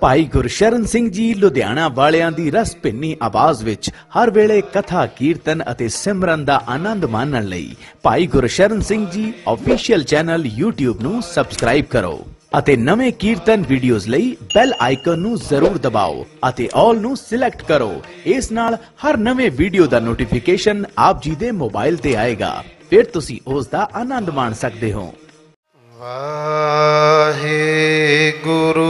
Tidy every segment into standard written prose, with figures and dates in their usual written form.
ਭਾਈ ਗੁਰਸ਼ਰਨ ਸਿੰਘ ਜੀ ਲੁਧਿਆਣਾ ਵਾਲਿਆਂ ਦੀ ਰਸ ਭਿੰਨੀ ਆਵਾਜ਼ ਵਿੱਚ ਹਰ ਵੇਲੇ ਕਥਾ ਕੀਰਤਨ ਅਤੇ ਸਿਮਰਨ ਦਾ ਆਨੰਦ ਮਾਣਨ ਲਈ ਭਾਈ Gursharan Singh ji official channel YouTube ਨੂੰ ਸਬਸਕ੍ਰਾਈਬ ਕਰੋ ਅਤੇ ਨਵੇਂ ਕੀਰਤਨ ਵੀਡੀਓਜ਼ ਲਈ ਬੈਲ ਆਈਕਨ ਨੂੰ ਜ਼ਰੂਰ ਦਬਾਓ ਅਤੇ ਆਲ ਨੂੰ ਸਿਲੈਕਟ ਕਰੋ। ਇਸ ਨਾਲ ਹਰ ਨਵੇਂ ਵੀਡੀਓ ਦਾ ਨੋਟੀਫਿਕੇਸ਼ਨ ਆਪ ਜੀ ਦੇ ਮੋਬਾਈਲ ਤੇ ਆਏਗਾ, ਫਿਰ ਤੁਸੀਂ ਉਸ ਦਾ ਆਨੰਦ ਮਾਣ ਸਕਦੇ ਹੋ। ਵਾਹਿਗੁਰੂ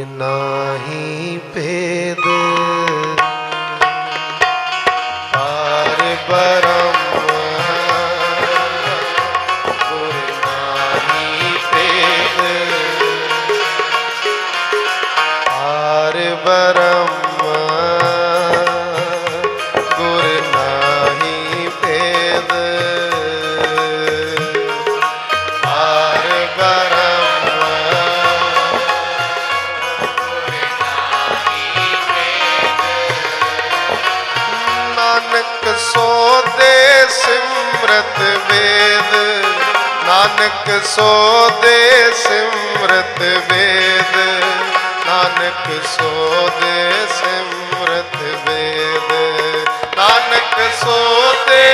नाही भेद पार ब्रह्म गुर नाही भेद पार ब्रह्म गुर नाही भेद पार ब्रह्म नानक सो दे सिमरत वेद नानक सो दे सिमरत वेद नानक सो दे सिमरत वेद नानक सो दे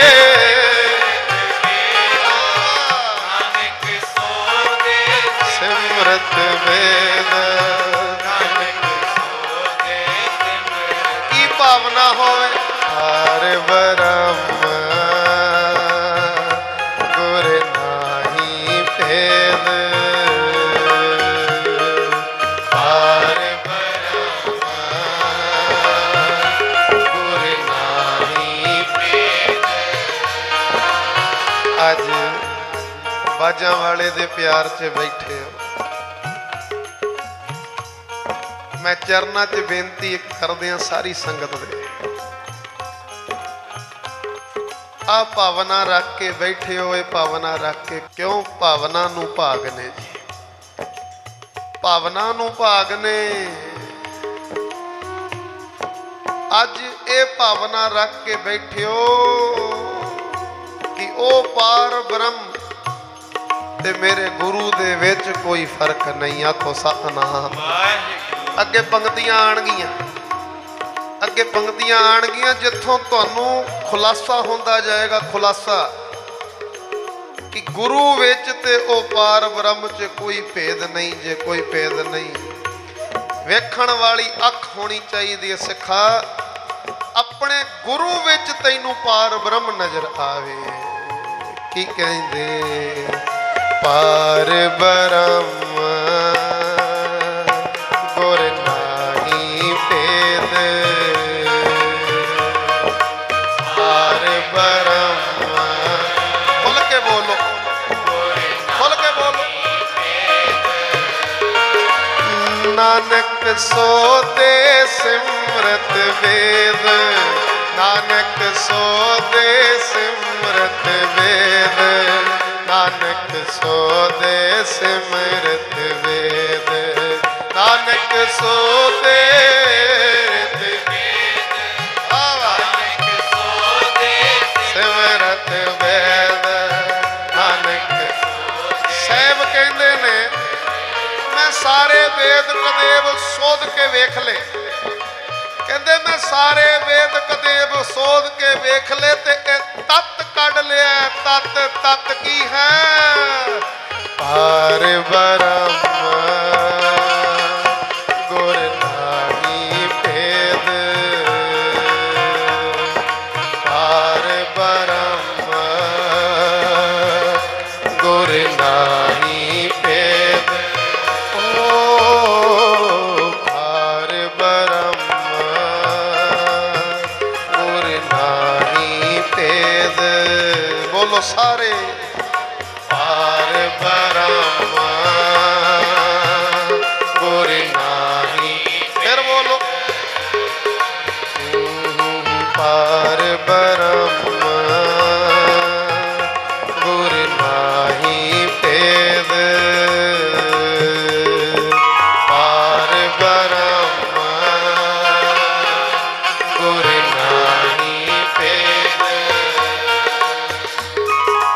नानक सो दे सिमरत वेद नानक सो दे सिमरत की भावना होवे पार ब्रह्म गुर नाही भेद पार ब्रह्म गुर नाही भेद अज बाजां वाले दे प्यार च बैठे हो मैं चरना च बेनती करदियां सारी संगत दे आ भावना रख के बैठे हो भावना रख के क्यों भावना नू भाग ने जी भावना नू भाग ने अज ये भावना रख के बैठे हो कि ओ पार ब्रह्म ते मेरे गुरु दे विच कोई फर्क नहीं आखो सतनाम अगे पंक्तियां आणगियां अगे पंक्तियां आणगियां जिथों तुहानू खुलासा होंदा जाएगा खुलासा कि गुरु विच ते ओ पार ब्रह्म च कोई भेद नहीं जे कोई भेद नहीं वेखण वाली अख होनी चाहिए सिखा अपने गुरु विच तैनू पार ब्रह्म नजर आवे की कहंदे पार ब्रह्म गुर नाही भेद पार ब्रह्म खुल के बोलो खुल के बोलो नानक सो दे सिमरत वेद नानक सो दे सिमरत वेद नानक सो दे सिमरत वेद नानक सो दे सिमरत वेद नानक साहब कहते ने मैं सारे वेद कदेव सोध के वेख ले कहते मैं सारे वेद कदेव सोध के वेख ले ते तत्त कढ़ लिया तत्त तत्त की है पार ब्रह्म गुर नाही भेद पार ब्रह्म गुर नाही भेद ओ पार ब्रह्म गुर नाही भेद बोलो सारे पार ब्रह्म गुर नाही फिर बोलो पार ब्रह्म गुर नाही भेद पार ब्रह्म गुर नाही भेद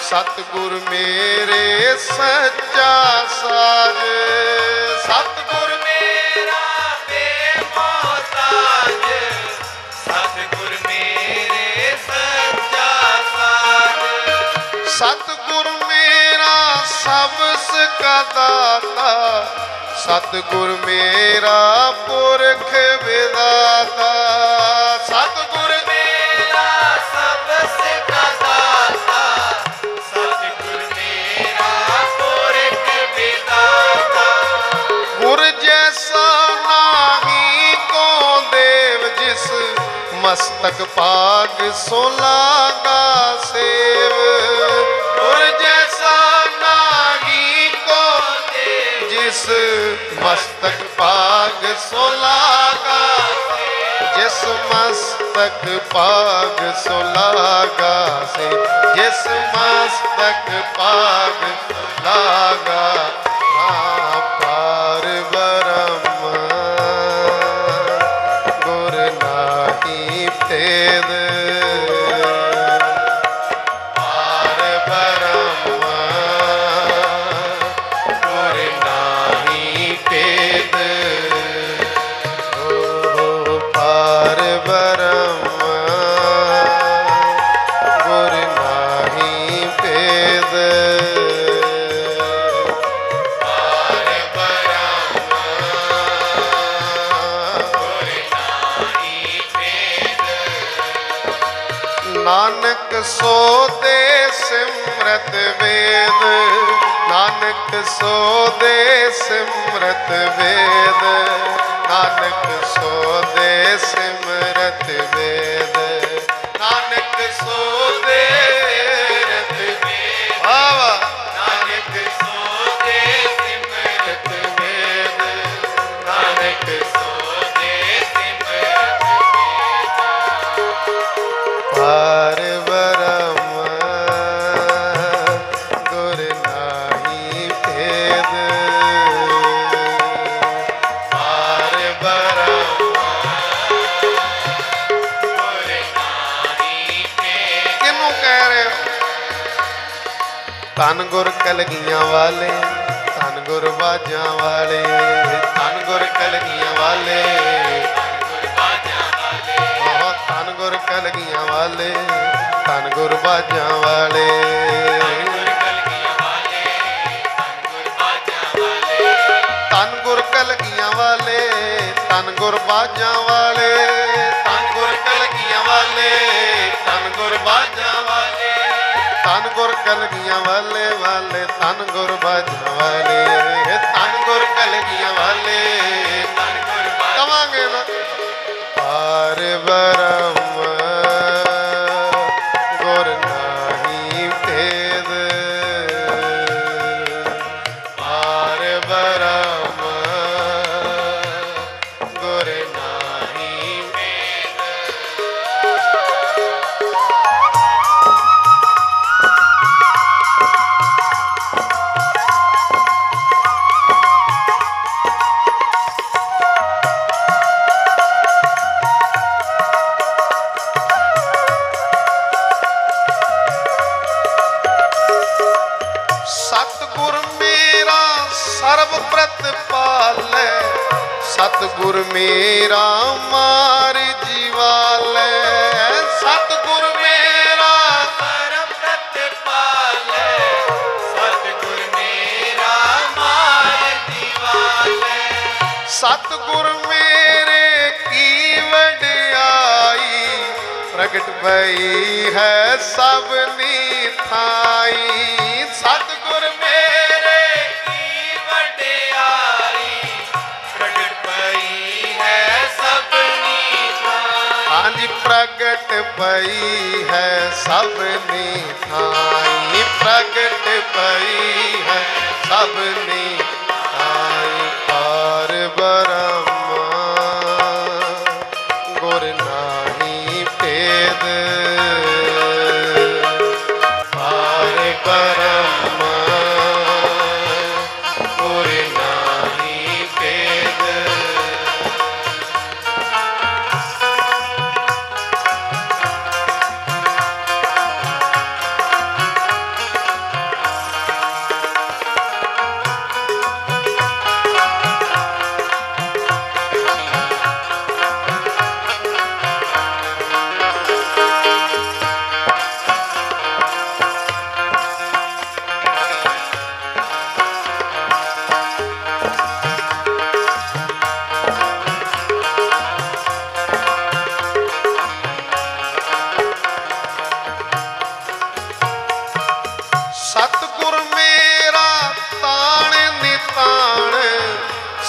सतगुर मेरे सच्चा साज, सतगुर मेरा बेमोहताज, सतगुर मेरे सच्चा साज, सतगुर मेरा सबस का दाता, सतगुर मेरा पुरख विदाता, सतगुर मेरा सबस का दाता, सतगुर मेरा पुरख विदाता, गुर जैसा नाही को देव, जिस मस्तक पाग सो लागा सेव, गुर जैसा नाही को देव, जिस मस्तक पाग सो लागा, जिस मस्तक पाग सो लागा से, जिस मस्तक पाग लागा, हाँ पार ब्रह्म गुर नाहि भेद, पार ब्रह्म गुर नाहि भेद, ओ पार ब्रह्म गुर नाहि भेद, पार ब्रह्म गुर नाहि भेद, नानक सो दे सिमरत वेद, नानक सो दे सिमरत वेद, नानक सो दे सिमरत वेद, नानक सो दे सिमरत वेद, वाह नानक सो दे सिमरत वेद, नानक सो दे सिमरत वेद, पार ब्रह्म गुर नाहि भेद, पार ब्रह्म गुर नाहि भेद, किनू कह रहे हो? धन गुर कलगियां वाले, धन गुर बाजां वाले, धन गुर कलगियां वाले, बाजा वाले, बहुत धन गुर कलगियां वाले, धन गुर बाजां वाले, गुर कलगियां वाले, गुर बाजा वाले, धन गुर कलगियां वाले, धन गुर बाजां वाले, धन गुर कलगियां वाले, धन गुर बाजां वाले, धन गुर कलगियां वाले वाले, धन गुर बाजां वाले, धन गुर कलगियां वाले, धन गुर बाजा कवांगे ना पार ब्रह्म गुर नाहि भेद, पार ब्रह्म गुर नाहि भेद, सतगुर मेरा सर्व प्रतिपालै, सतगुर मेरा मार जीवालै, सतगुर मेरा परम प्रतिपालै, सतगुर मेरा मार दीवालै, सतगुर मेरे की वडियाई, प्रगट भई है सबनी थाई, सतगुर मेरे की वडियाई, प्रगट पई है सबनी थाई, हाँ जी प्रगट भई है सबनी थाई, प्रगट भई है सबनी थाई, पार ब्रह्म गुर नाहि भेद, पार ब्रह्म गुर नाहि भेद,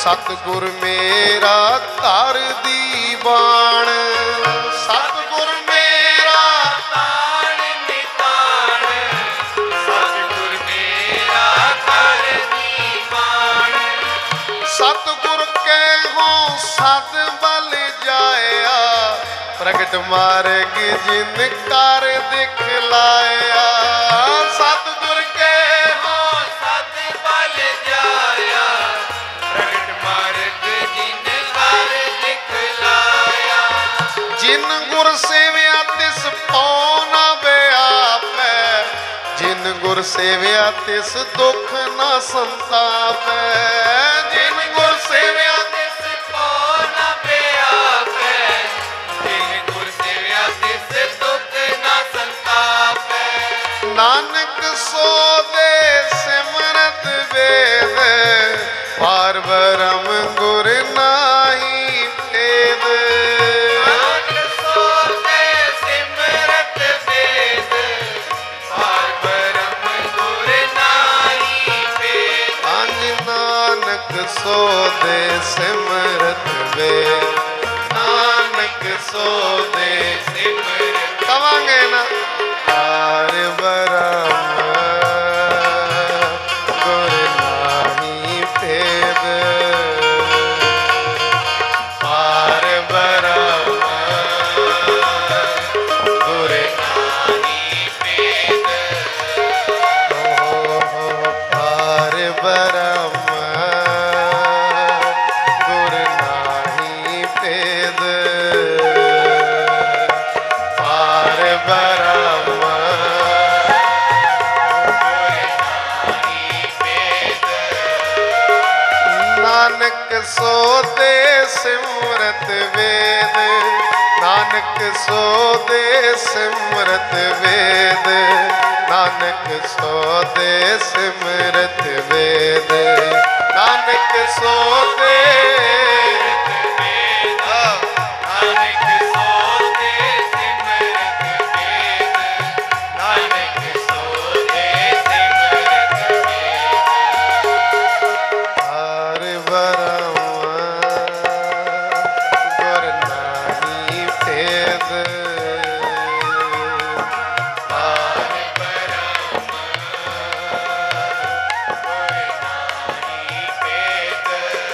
सतगुर मेरा घर दी बाण, सतगुर मेरा ताण निताण, सतगुर मेरा घर दीवान। सतगुर के हो सद बल जाया, प्रगट मार्ग जिन कर दिखलाया। सतगुर के हो सत बल जाया, प्रगट मार्ग जिन कर दिखलाया। जिन गुर सेविया तिस पौना व्यापै, जिन गुर सेविया तिस दुख न संतापै। जिन गुर सेविया तिस को न व्यापै, जिन गुर सेविया तिस दुख न संतापै। नानक सो दे सिमरत वेद, पार ब्रह्म गुर नाहि भेद। नानक सो दे सिमरत वेद, पार ब्रह्म गुर नाहि भेद। अंग नानक सो दे सिमरत वेद, नानक सो दे सिमरत कवांगे ना पार ब्रह्म गुर नाहि भेद। पार ब्रह्म गुर नाहि भेद। पार ब्रह्म गुर नाहि भेद। पार ब्रह्म नानक सो दे सिमरत वेद, नानक सो दे सिमरत वेद, नानक सो दे सिमरत वेद, नानक सो दे नानक सो दे सिमरत वेद, नानक सो दे सिमरत वेद। पार ब्रह्म गुर नाहि भेद। पार ब्रह्म गुर नाहि भेद।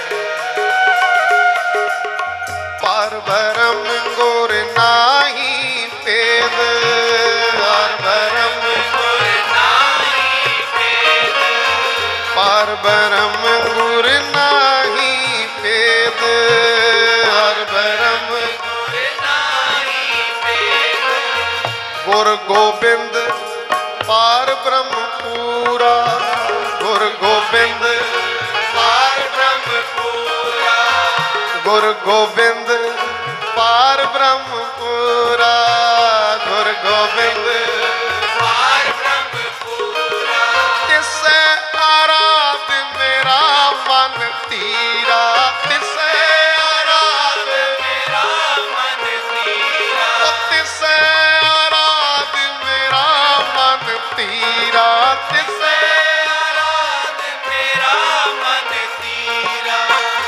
पार ब्रह्म गुर नाहि भेद। पार ब्रह्म गुर नाहि भेद। पार ब्रह्म गुर नाहि भेद। पार ब्रह्म गुर नाहि भेद। गुर गोबिंद पार ब्रह्म पूरा, गुर गोबिंद पार ब्रह्म पूरा, गुर गोबिंद पार ब्रह्म पूरा, गुर गोबिंद पार ब्रह्म पूरा। तिसै आराध मेरा मन तीरा, तिसै आराध मेरा मन तीरा, तिसै आराध मेरा मन तीरा, तिसै आराध मेरा मन तीरा।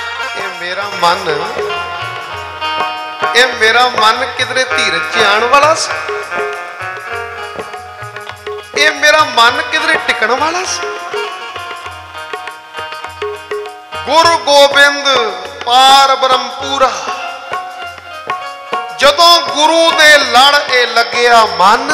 ਇਹ ਮੇਰਾ ਮਨ ਕਿਧਰੇ ਧੀਰਜ ਚ ਆਉਣ ਵਾਲਾ ਸੀ, ਇਹ ਮੇਰਾ ਮਨ ਕਿਧਰੇ ਟਿਕਣ ਵਾਲਾ ਸੀ। ਗੁਰੂ ਗੋਬਿੰਦ ਪਾਰ ਬ੍ਰਹਮ ਪੂਰਾ, ਜਦੋਂ ਗੁਰੂ ਦੇ ਲੜ ਇਹ ਲੱਗਿਆ ਮਨ,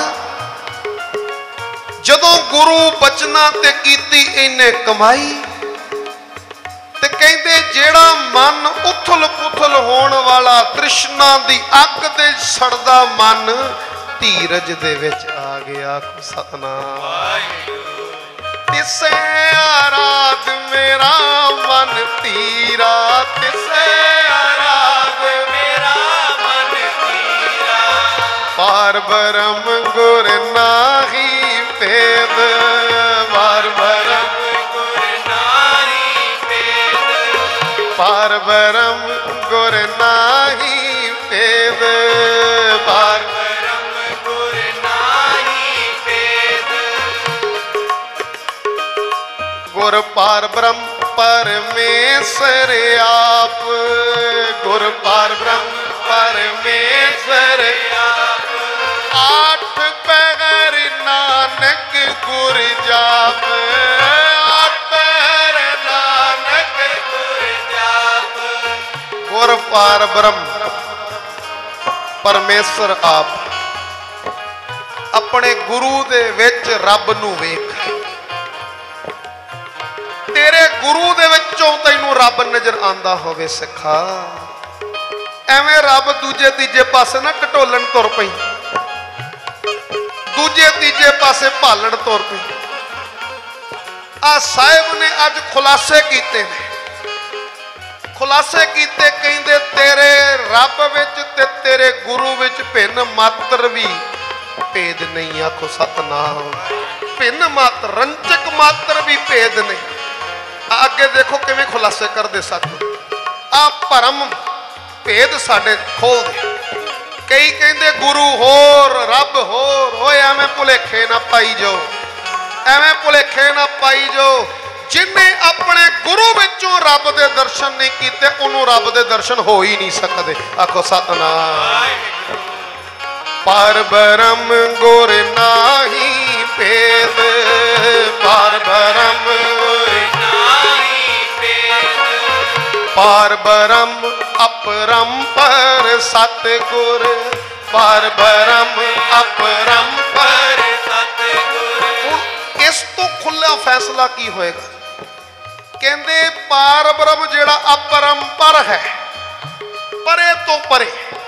ਜਦੋਂ ਗੁਰੂ ਬਚਨਾਂ ਤੇ ਕੀਤੀ ਇਹਨੇ ਕਮਾਈ, ਤੇ ਕਹਿੰਦੇ ਜਿਹੜਾ ਮਨ ਉਥਲ ਪੁਥਲ ਹੋਣ ਵਾਲਾ ਤ੍ਰਿਸ਼ਨਾ ਦੀ ਅੱਗ ਤੇ ਸੜਦਾ ਮਨ ਧੀਰਜ ਦੇ ਵਿੱਚ ਆ ਗਿਆ। ਸਤਨਾਮ ਵਾਹਿਗੁਰੂ। ਤਿਸੈ ਆਰਾਧ ਮੇਰਾ ਮਨ ਧੀਰਾ, ਤਿਸੈ ਆਰਾਧ ਮੇਰਾ ਮਨ ਧੀਰਾ, ਪਾਰ ਬ੍ਰਹਮ ਗੁਰ ਨਾਹੀ ਭੇਦ, ਪਾਰ ਬ੍ਰਹਮ ਗੁਰ ਨਾਹੀ ਭੇਦ, ਪਾਰ ਬ੍ਰਹਮ ਗੁਰ ਨਾਹੀ ਭੇਦ, ਪਾਰ ਬ੍ਰਹਮ ਗੁਰ ਨਾਹੀ ਭੇਦ। ਗੁਰ ਪਾਰ ਬ੍ਰਹਮ ਪਰ परमेश्वर आप, गुर पार ब्रह्म परमेश्वर आप, आठ पैर नानक गुर जाप, आठ पैर नानक गुर जाप, गुर पार ब्रह्म परमेश्वर आप। अपने गुरु दे विच रब नू वेख, तेरे गुरु दे विचों तैनू रब नजर आंदा होवे सिखा। एवें रब दूजे तीजे पासे ना टटोलन तुर पई, दूजे तीजे पासे भालण तुर पई। आ साहिब ने अज खुलासे कीते ने, खुलासे कीते कहंदे तेरे रब विच ते तेरे गुरु विच भिन्न मात्र भी भेद नहीं। आखो सतनाम। भिन्न मात्र, रंचक मात्र भी भेद नहीं। आगे देखो किवें खुलासे करदे सतगुरु। आ भरम भेद साडे खोल दे। कई कहंदे गुरु होर रब होर, होए एवें भुलेखे ना पाई जाओ, एवें भुलेखे ना पाई जाओ। जिन्हें अपने गुरु विचों रब दे दर्शन नहीं कीते उन्होंने रब दे दर्शन हो ही नहीं सकते। आखो सतनाम। पार ब्रह्म गुर नाही भेद, पार ब्रह्म गुर नाही भेद, पार ब्रह्म अपरंपर सतगुर, पार ब्रह्म अपरंपर। सतगुर इस तो खुला फैसला की होएगा? कहंदे पार ब्रह्म जेड़ा अपरंपर है, परे तो परे,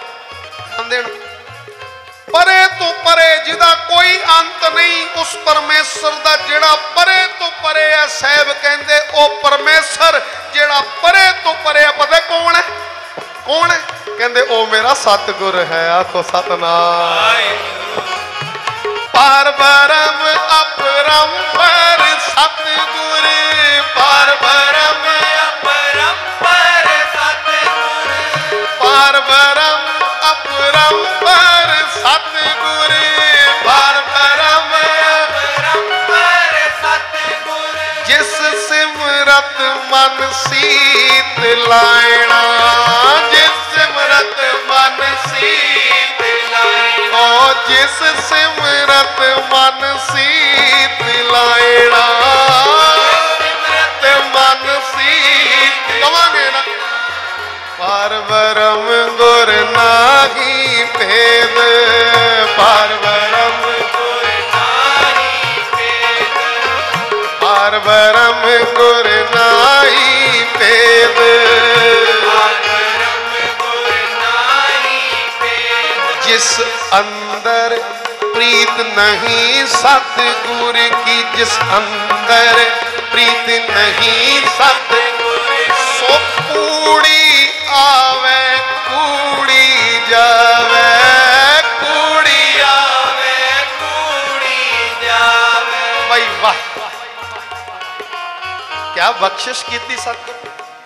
परे तो परे जिदा कोई अंत नहीं, उस परमेश्वर दा जेड़ा परे तो परे है। साहब कहंदे ओ परमेश्वर जेड़ा परे तो परे है, पता कौन है? कौन है? कहंदे ओ मेरा सतगुर है। आखो सतनाम। पार ब्रह्म अपरंपर सतगुर, पार ब्रह्म अपरंपर सतगुर, पार ब्रह्म अपरंपर सतगुर, पार ब्रह्म अपरंपर सतगुर। जिस सिमरत मन सीत लायना, जिस सिमरत मन सीत लायना, ओ जिस सिमरत मन सीत लायना, सिमरत मन सीत कवांगे ना। पार ब्रह्म गुर नाही भेद, पार ब्रह्म गुर नाही भेद, पार ब्रह्म गुर नाही भेद। पार ब्रह्म गुर नाही भेद। जिस अंदर प्रीत नहीं सतगुर की, जिस अंदर प्रीत नहीं सतगुर, सो कूड़ी आवे कूड़ी जावे, कूड़ी आवे कूड़ी जावे। भाई वाह, क्या बख्शिश कीती सतगुर।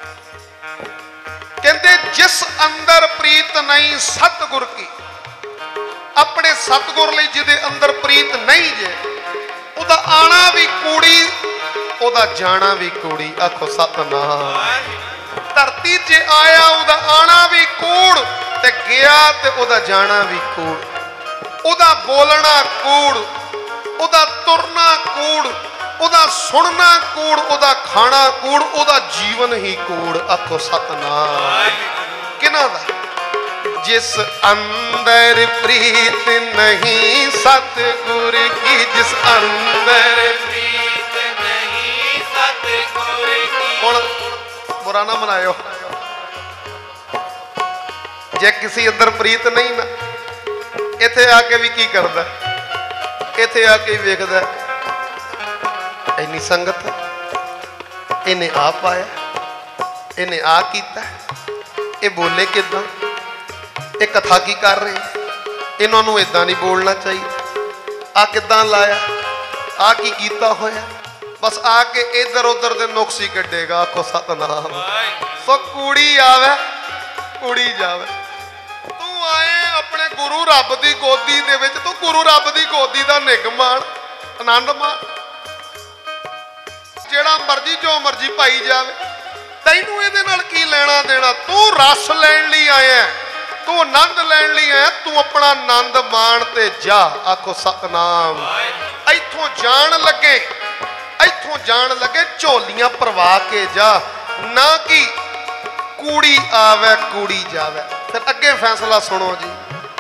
कहते जिस अंदर प्रीत नहीं सतगुर की, अपने सतगुर लई जिदे अंदर प्रीत नहीं जे, उदा आना भी कूड़ी, उदा जाना भी कूड़ी। आखो सतनाम। धरती च आया उदा आना भी कूड़, ते गया ते उदा जाना भी कूड़। उदा बोलना कूड़, उदा तुरना कूड़, उदा सुनना कूड़, उदा खाना कूड़, उदा जीवन ही कूड़। आखो सतनाम। किना दा? जिस अंदर प्रीत नहीं सतगुर की, जिस अंदर प्रीत नहीं सतगुर की। हुण बुरा ना मनायो, जे किसी अंदर प्रीत नहीं ना, इथे आके भी की करदा, इथे आके वेखदा इन्नी संगत, इन्हें आ पाया, इन्हें आ कीता, ये बोले किदां, ये कथा की कर रहे, इन्होंने इदां नहीं बोलना चाहिए, आ किदां लाया, आ की कीता होया। बस आके इधर उधर दे नुक्स ही कड्डेगा। आखो सतनाम। सो कूड़ी आवे कूड़ी जावे। तू आए अपने गुरु रब दी गोदी दे विच, तू गुरु रब दी गोदी दा निग मान, आनंद मान, जेड़ा मर्जी जो मर्जी पाई जावे। ਤੈਨੂੰ ਇਹਦੇ ਨਾਲ ਕੀ ਲੈਣਾ ਦੇਣਾ? ਤੂੰ ਰਸ ਲੈਣ ਲਈ ਆਇਆ, ਤੂੰ ਆਨੰਦ ਲੈਣ ਲਈ ਆਇਆ, ਤੂੰ ਆਪਣਾ ਆਨੰਦ ਮਾਣ ਤੇ ਜਾ। ਆਖੋ ਸਤਨਾਮ। ਇੱਥੋਂ ਜਾਣ ਲੱਗੇ ਝੋਲੀਆਂ ਭਰਵਾ ਕੇ ਜਾ, ਨਾ ਕਿ ਕੂੜੀ ਆਵੇ ਕੂੜੀ ਜਾਵੇ। ਫਿਰ ਅੱਗੇ ਫੈਸਲਾ ਸੁਣੋ ਜੀ।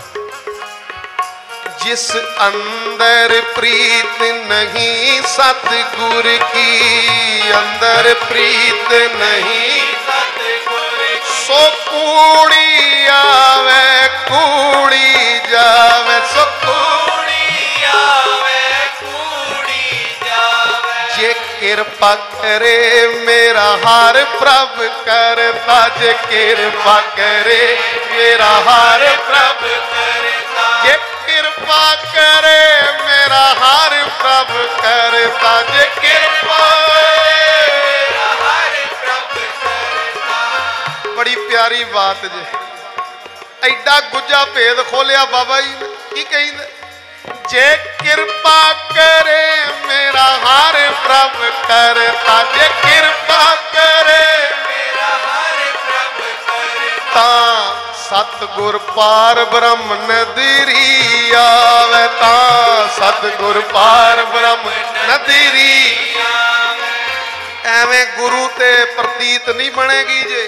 ਜਿਸ ਅੰਦਰ ਪ੍ਰੀਤ ਨਹੀਂ ਸਤਿਗੁਰ ਕੀ, ਅੰਦਰ ਪ੍ਰੀਤ ਨਹੀਂ ਸੋ ਕੂੜੀ ਆਵੇ ਕੂੜੀ ਜਾਵੇ, ਸੋ ਕੂੜੀ ਆਵੇ ਕੂੜੀ ਜਾਵੇ। ਜੇ ਕਿਰਪਾ ਕਰੇ ਮੇਰਾ ਹਰ ਪ੍ਰਭ ਕਰਤਾ, ਜੇ ਕਿਰਪਾ ਕਰੇ ਮੇਰਾ ਹਰ ਪ੍ਰਭ ਕਰਤਾ, ਜੇ ਕਿਰਪਾ ਕਰੇ ਮੇਰਾ ਹਰ ਪ੍ਰਭ ਕਰਤਾ, ਜੇ ਕਿਰਪਾ ਬੜੀ ਪਿਆਰੀ ਬਾਤ ਜੇ। ਐਡਾ ਗੁੱਜਾ ਭੇਦ ਖੋਲਿਆ ਬਾਬਾ ਜੀ ਨੇ। ਕੀ ਕਹਿੰਦੇ? ਜੇ ਕਿਰਪਾ ਕਰੇ ਮੇਰਾ ਹਰ ਪ੍ਰਭ ਕਰਤਾ, ਜੇ ਕਿਰਪਾ ਕਰੇ ਮੇਰਾ ਹਰ ਪ੍ਰਭ ਕਰਤਾ, ਸਤਿਗੁਰ ਪਾਰ ਬ੍ਰਹਮ ਨਦਰੀ ਆਵੇ, ਤਾਂ ਸਤਿਗੁਰ ਪਾਰ ਬ੍ਰਹਮ ਨਦਰੀ ਆਵੇ। ਐਵੇਂ ਗੁਰੂ ਤੇ ਪ੍ਰਤੀਤ ਨਹੀਂ ਬਣੇਗੀ ਜੇ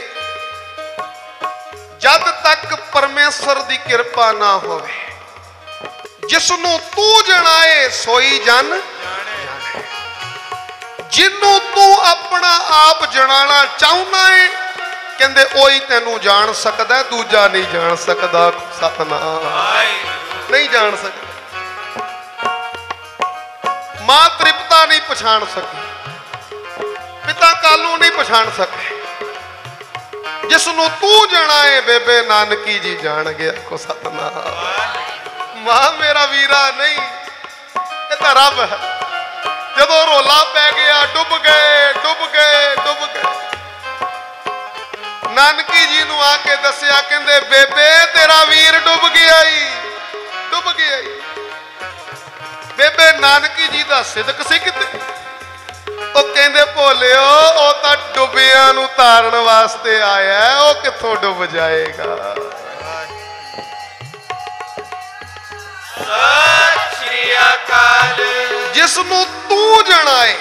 ਜਦ ਤੱਕ ਪਰਮੇਸ਼ਰ ਦੀ ਕਿਰਪਾ ਨਾ ਹੋਵੇ। ਜਿਸ ਨੂੰ ਤੂੰ ਜਣਾਏ ਸੋਈ ਜਨ ਜਾਣੇ, ਜਿਹਨੂੰ ਤੂੰ ਆਪਣਾ ਆਪ ਜਣਾਣਾ ਚਾਹੁੰਦਾ ਏ, ਕਹਿੰਦੇ ਉਹੀ ਤੈਨੂੰ ਜਾਣ ਸਕਦਾ, ਦੂਜਾ ਨਹੀਂ ਜਾਣ ਸਕਦਾ। ਸਤਨਾਮ। ਨਹੀਂ ਜਾਣ ਸਕਦਾ। ਮਾਂ ਤ੍ਰਿਪਤਾ ਨਹੀਂ ਪਛਾਣ ਸਕੀ, ਪਿਤਾ ਕਾਲੂ ਨਹੀਂ ਪਛਾਣ ਸਕੇ। ਜਿਸ ਨੂੰ ਤੂੰ ਜਣਾਏ ਬੇਬੇ ਨਾਨਕੀ ਜੀ ਜਾਣ ਗਿਆ। ਕੋ ਸਤਨਾਮ। ਮਾਂ ਮੇਰਾ ਵੀਰਾ ਨਹੀਂ, ਇਹ ਤਾਂ ਰੱਬ ਹੈ। ਜਦੋਂ ਰੋਲਾ ਪੈ ਗਿਆ, ਡੁੱਬ ਗਏ ਡੁੱਬ ਗਏ ਡੁੱਬ ਗਏ। ਨਾਨਕੀ ਜੀ ਨੂੰ ਆ ਕੇ ਦੱਸਿਆ, ਕਹਿੰਦੇ ਬੇਬੇ ਤੇਰਾ ਵੀਰ ਡੁੱਬ ਗਿਆ ਈ, ਡੁੱਬ ਗਿਆ ਈ। ਬੇਬੇ ਨਾਨਕੀ ਜੀ ਦਾ ਸਿਦਕ ਸੀ ਕਿਤੇ? ਉਹ ਕਹਿੰਦੇ ਭੋਲਿਓ, ਉਹ ਤਾਂ ਡੁੱਬਿਆਂ ਨੂੰ ਤਾਰਨ ਵਾਸਤੇ ਆਇਆ, ਉਹ ਕਿੱਥੋਂ ਡੁੱਬ ਜਾਏਗਾ। ਸਤਿ ਸ੍ਰੀ ਅਕਾਲ। ਜਿਸ ਨੂੰ ਤੂੰ ਜਣਾਏ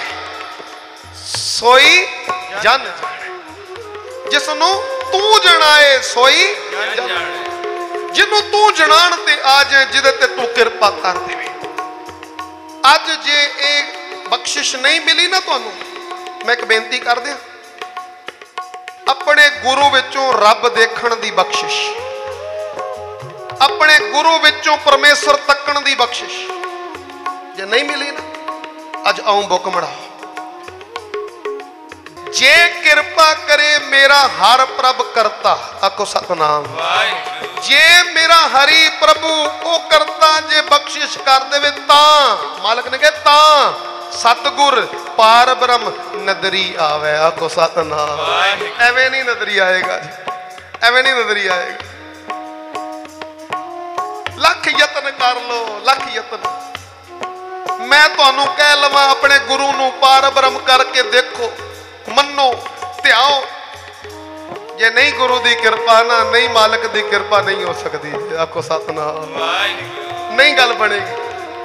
ਸੋਈ ਜਨ ਜਾਣੇ, ਜਿਸ ਨੂੰ ਤੂੰ ਜਣਾਏ ਸੋਈ ਜਨ ਜਾਣੇ। ਜਿਹਨੂੰ ਤੂੰ ਜਣਾਣ ਤੇ ਆ ਜਾਏ, ਜਿਹਦੇ ਤੇ ਤੂੰ ਕਿਰਪਾ ਕਰ ਦੇਵੇਂ। ਅੱਜ ਜੇ ਇਹ ਬਖਸ਼ਿਸ਼ ਨਹੀਂ ਮਿਲੀ ਨਾ ਤੁਹਾਨੂੰ, ਮੈਂ ਇੱਕ ਬੇਨਤੀ ਕਰ ਦਿਆਂ, ਆਪਣੇ ਗੁਰੂ ਵਿੱਚੋਂ ਰੱਬ ਦੇਖਣ ਦੀ ਬਖਸ਼ਿਸ਼, ਆਪਣੇ ਗੁਰੂ ਵਿੱਚੋਂ ਪਰਮੇਸ਼ਰ ਤੱਕਣ ਦੀ ਬਖਸ਼ਿਸ਼ ਜੇ ਨਹੀਂ ਮਿਲੀ ਨਾ, ਅੱਜ ਆਉਂ ਬੁੱਕ ਮੜਾਓ। ਜੇ ਕਿਰਪਾ ਕਰੇ ਮੇਰਾ ਹਰ ਪ੍ਰਭ ਕਰਤਾ। ਆਖੋ ਸਤਨਾਮ। ਜੇ ਮੇਰਾ ਹਰੀ ਪ੍ਰਭੂ ਉਹ ਕਰਤਾ ਜੇ ਬਖਸ਼ਿਸ਼ ਕਰ ਦੇਵੇ, ਤਾਂ ਮਾਲਕ ਨੇ ਕਿਹਾ ਤਾਂ ਸਤਿਗੁਰ ਪਾਰ ਬ੍ਰਹਮ ਨਦਰੀ ਆਵੇ। ਆਖੋ ਸਤਨਾਮ। ਐਵੇਂ ਨਹੀਂ ਨਦਰੀ ਆਏਗਾ ਜੀ, ਐਵੇਂ ਨਹੀਂ ਨਦਰੀ ਆਏਗਾ। ਲੱਖ ਯਤਨ ਕਰ ਲੋ, ਲੱਖ ਯਤਨ। ਮੈਂ ਤੁਹਾਨੂੰ ਕਹਿ ਲਵਾਂ, ਆਪਣੇ ਗੁਰੂ ਨੂੰ ਪਾਰ ਬ੍ਰਹਮ ਕਰਕੇ ਦੇਖੋ, ਮੰਨੋ, ਧਿਆਓ। ਜੇ ਨਹੀਂ ਗੁਰੂ ਦੀ ਕਿਰਪਾ ਨਾ, ਨਹੀਂ ਮਾਲਕ ਦੀ ਕਿਰਪਾ ਨਹੀਂ ਹੋ ਸਕਦੀ। ਆਖੋ ਸਤਨਾਮ। ਨਹੀਂ ਗੱਲ ਬਣੇਗੀ।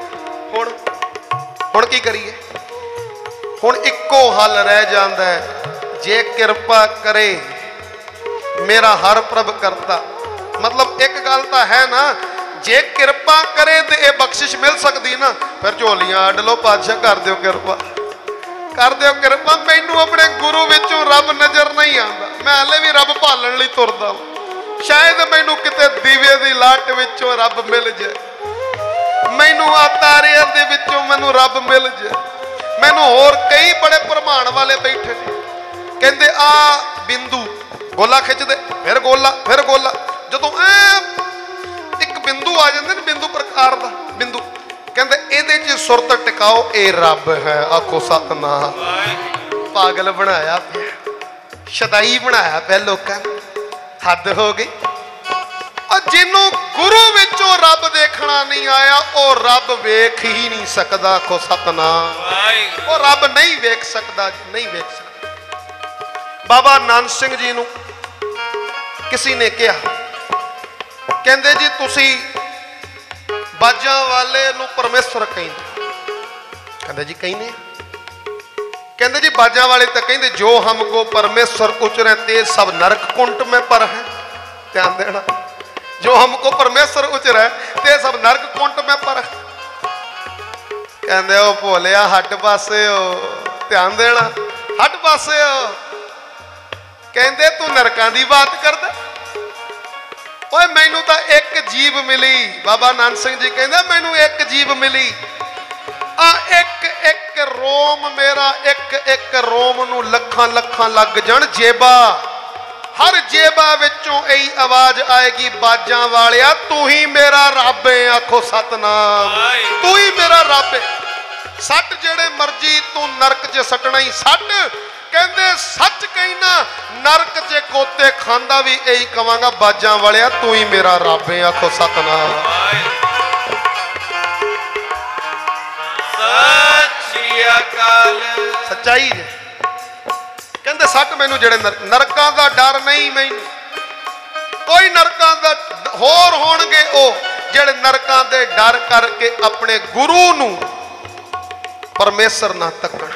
ਹੁਣ ਕੀ ਕਰੀਏ? ਹੁਣ ਇੱਕੋ ਹੱਲ ਰਹਿ ਜਾਂਦਾ ਹੈ, ਜੇ ਕਿਰਪਾ ਕਰੇ ਮੇਰਾ ਹਰ ਪ੍ਰਭ ਕਰਤਾ। ਮਤਲਬ ਇੱਕ ਗੱਲ ਤਾਂ ਹੈ ਨਾ, ਜੇ ਕਿਰਪਾ ਕਰੇ ਤੇ ਇਹ ਬਖਸ਼ਿਸ਼ ਮਿਲ ਸਕਦੀ ਨਾ, ਫਿਰ ਝੋਲੀਆਂ ਅੱਡ ਲੋ, ਪਾਤਸ਼ਾਹ ਕਰ ਦਿਓ ਕਿਰਪਾ, ਕਰ ਦਿਓ ਕਿਰਪਾ। ਮੈਨੂੰ ਆਪਣੇ ਗੁਰੂ ਵਿੱਚੋਂ ਰੱਬ ਨਜ਼ਰ ਨਹੀਂ ਆਉਂਦਾ, ਮੈਂ ਹਲੇ ਵੀ ਰੱਬ ਭਾਲਣ ਲਈ ਤੁਰਦਾ। ਸ਼ਾਇਦ ਮੈਨੂੰ ਕਿਤੇ ਦੀਵੇ ਦੀ ਲਾਟ ਵਿੱਚੋਂ ਰੱਬ ਮਿਲ ਜਾਏ, ਮੈਨੂੰ ਆ ਤਾਰਿਆਂ ਦੇ ਵਿੱਚੋਂ ਮੈਨੂੰ ਰੱਬ ਮਿਲ ਜਾਏ। ਮੈਨੂੰ ਹੋਰ ਕਈ ਬੜੇ ਪ੍ਰਮਾਣ ਵਾਲੇ ਬੈਠੇ ਨੇ, ਕਹਿੰਦੇ ਆ ਬਿੰਦੂ ਗੋਲਾ ਖਿੱਚਦੇ, ਫਿਰ ਗੋਲਾ, ਫਿਰ ਗੋਲਾ। ਜਦੋਂ ਇੱਕ ਬਿੰਦੂ ਆ ਜਾਂਦੇ ਨੇ, ਬਿੰਦੂ ਪ੍ਰਕਾਰ ਦਾ ਬਿੰਦੂ, ਕਹਿੰਦੇ ਇਹਦੇ 'ਚ ਸੁਰਤ ਟਿਕਾਓ, ਇਹ ਰੱਬ ਹੈ। ਆਖੋ ਸਤਨਾਮ। ਪਾਗਲ ਬਣਾਇਆ ਪਿਆ, ਸ਼ਦਾਈ ਬਣਾਇਆ ਪਿਆ ਲੋਕਾਂ ਨੇ, ਹੱਦ ਹੋ ਗਈ। ਜਿਹਨੂੰ ਗੁਰੂ ਵਿੱਚੋਂ ਰੱਬ ਦੇਖਣਾ ਨਹੀਂ ਆਇਆ, ਉਹ ਰੱਬ ਵੇਖ ਹੀ ਨਹੀਂ ਸਕਦਾ। ਆਖੋ ਸਤਨਾਮ। ਉਹ ਰੱਬ ਨਹੀਂ ਵੇਖ ਸਕਦਾ, ਨਹੀਂ ਵੇਖ ਸਕਦਾ। ਬਾਬਾ ਨਾਨਕ ਸਿੰਘ ਜੀ ਨੂੰ ਕਿਸੇ ਨੇ ਕਿਹਾ, ਕਹਿੰਦੇ ਜੀ ਤੁਸੀਂ ਬਾਜਾਂ ਵਾਲੇ ਨੂੰ ਪਰਮੇਸ਼ਰ ਕਹਿੰਦੇ। ਕਹਿੰਦੇ ਜੀ ਕਹਿੰਦੇ। ਕਹਿੰਦੇ जी बाजा वाले तो कहते जो हमको परमेश्वर उचरे ते सब नरक कुंट में पर है। ध्यान देना, जो हमको परमेश्वर उचरे ते सब नरक कुंट में पर है। कहते ओ भोलिया हट पासे हो, ध्यान देना हट पासे हो। कहते तू नरकां दी बात करदा, ओए मैनू तो एक जीव मिली। बाबा नानक सिंह जी कहते मैनू एक जीव मिली, आ एक एक रोम मेरा, एक एक रोम नू लखां लखां लग जाण जेबा, हर जेबा विचों यही आवाज आएगी बाजां वालिया तू ही मेरा रब है। आखो सतनाम, तू ही मेरा रब है। सट जेड़े मर्जी तू नरक च सटना ही सट। कहंदे सच कहना नरक च गोते खांदा भी यही कवांगा बाजां वालिया तू ही मेरा रब है। आखो सतनाम। सच्चाई है। कहते सट मैनू जेड़े नरकां दा डर नहीं, मैनू कोई नरकां दा होर होणगे ओ जेड़े नरकां दे डर करके अपने गुरु नू परमेश्वर ना तकण।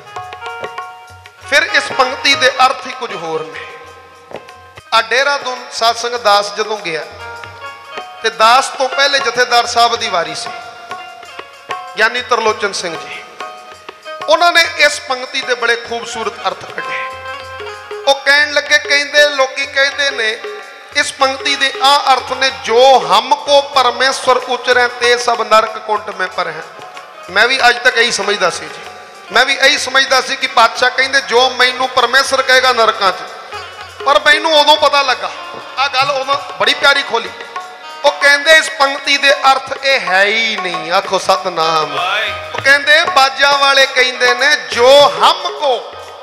फिर इस पंक्ति दे अर्थ ही कुछ होर ने। आ देहरादून सत्संग दास जदों गया ते दास तो पहले जथेदार साहब दी वारी सी यानी तरलोचन सिंह जी, उन्होंने इस पंक्ति के बड़े खूबसूरत अर्थ कढ़े। वो कहन लगे, कहते लोकी कहते ने इस पंक्ति के आ अर्थ ने जो हमको परमेश्वर उचरे ते सब नरक कुंट में पर है। मैं भी अज तक यही समझदा सी जी, मैं भी यही समझदा सी कि पातशाह कहते जो मैनू परमेश्वर कहेगा नरकां च, पर मैनू उदों पता लगा आ गल उदों बड़ी प्यारी खोली। वो कहते इस पंक्ति के अर्थ ये है ही नहीं। आखो सतनाम। वो कहते बाजा वाले कहते ने जो हमको,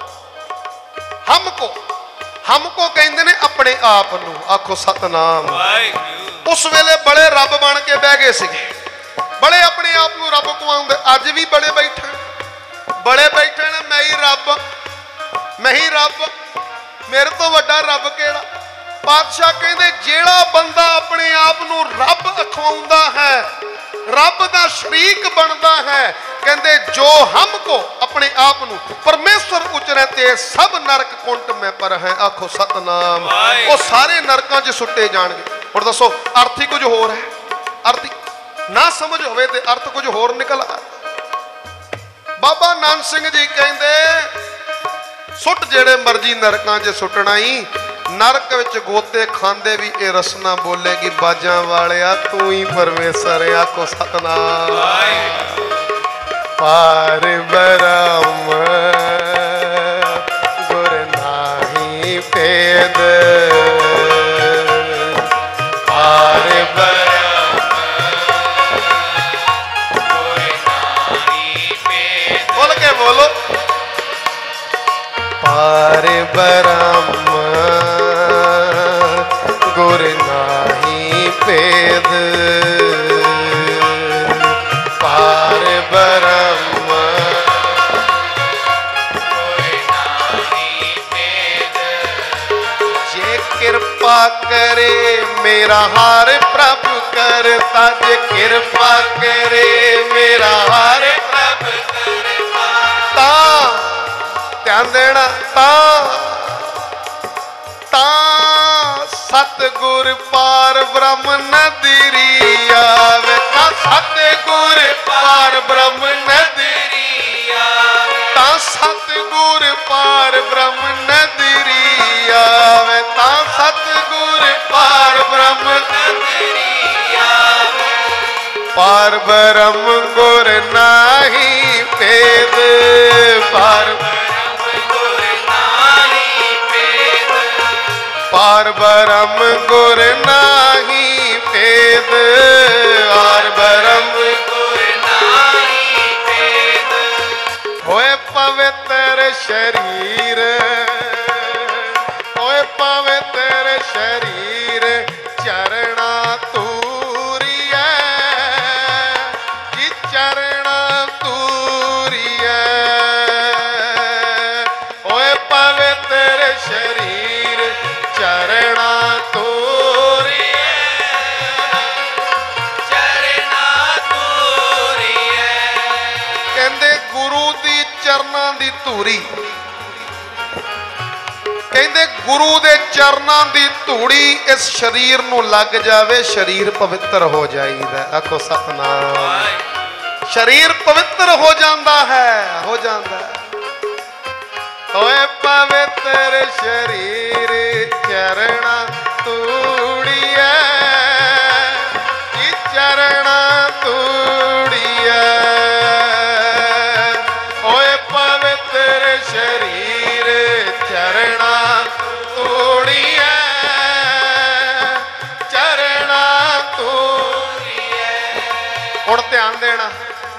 हमको हमको कहते ने अपने आप नू। आखो सतनाम। उस वेले बड़े रब बन के बह गए थे, बड़े अपने आप नू रब कवाउंदे। अज भी बड़े बैठे, बड़े बैठे ने मैं ही रब, मैं ही रब, मेरे तो वड्डा रब केड़ा। पातशाह कहते जेड़ा बंदा अपने आप नू रब अखवाउंदा है, रब दा शरीक बनता है, कहते जो हमको अपने आप नू परमेश्वर उचरे ते सब नरक कुंट में पर है। आखो सतनाम। वो सारे नरकां च सुट्टे जाणगे। हुण दसो अर्थ ही कुछ होर है, अर्थ ना समझ होवे ते अर्थ कुछ होर निकल आ। बाबा नानक सिंह जी कहते सुट जेड़े मर्जी नरकां च सुटना ही, नरक विच गोते खांदे भी ये रसना बोलेगी बाजां वालिया तू ही परमेश्वर है। आखो सतनाम। पार ब्रह्म गुर नाही भेद, पार ब्रह्म गुर नाही भेद। बोल के बोलो, पार ब्रह्म गुर नाही भेद, पार ब्रह्म गुर नाही भेद। जे कृपा करे मेरा हार प्रभु करता, जे कृपा करे मेरा हार प्रभु करता। ध्यान देना, सतगुर पार ब्रह्म नदरी आवे, सतगुर पार ब्रह्म नदरी आवे, सतगुर पार ब्रह्म नदरी आवे, सतगुर पार ब्रह्म नदरी आवे। पार ब्रह्म गुर नाही भेद, पार पार ब्रह्म गुर नाही भेद, पार ब्रह्म गुर नाही भेद। होए पवित्र शरीर, होए पवित्र शरीर चरणा तूरिया, जी चरणा तूरिया। होए पवित्र ਧੂਰੀ ਕਹਿੰਦੇ ਗੁਰੂ ਦੇ ਚਰਨਾਂ ਦੀ ਧੂੜੀ ਇਸ ਸਰੀਰ ਨੂੰ ਲੱਗ ਜਾਵੇ ਸਰੀਰ ਪਵਿੱਤਰ ਹੋ ਜਾਈਦਾ। ਆਖੋ ਸਤਨਾਮ। ਸਰੀਰ ਪਵਿੱਤਰ ਹੋ ਜਾਂਦਾ ਹੈ, ਹੋ ਜਾਂਦਾ ਓਏ ਪਵਿੱਤਰ ਸਰੀਰ ਚਰਣਾ ਧੂੜੀਐ ਜੀ ਚਰਣਾ ਧੂੜੀਐ ਓਏ ਪਵਿੱਤਰ ਸਰੀਰ ਚਰਣਾ ਧੂੜੀਐ ਚਰਣਾ ਧੂੜੀਐ। ਹੁਣ ਧਿਆਨ ਦੇਣਾ।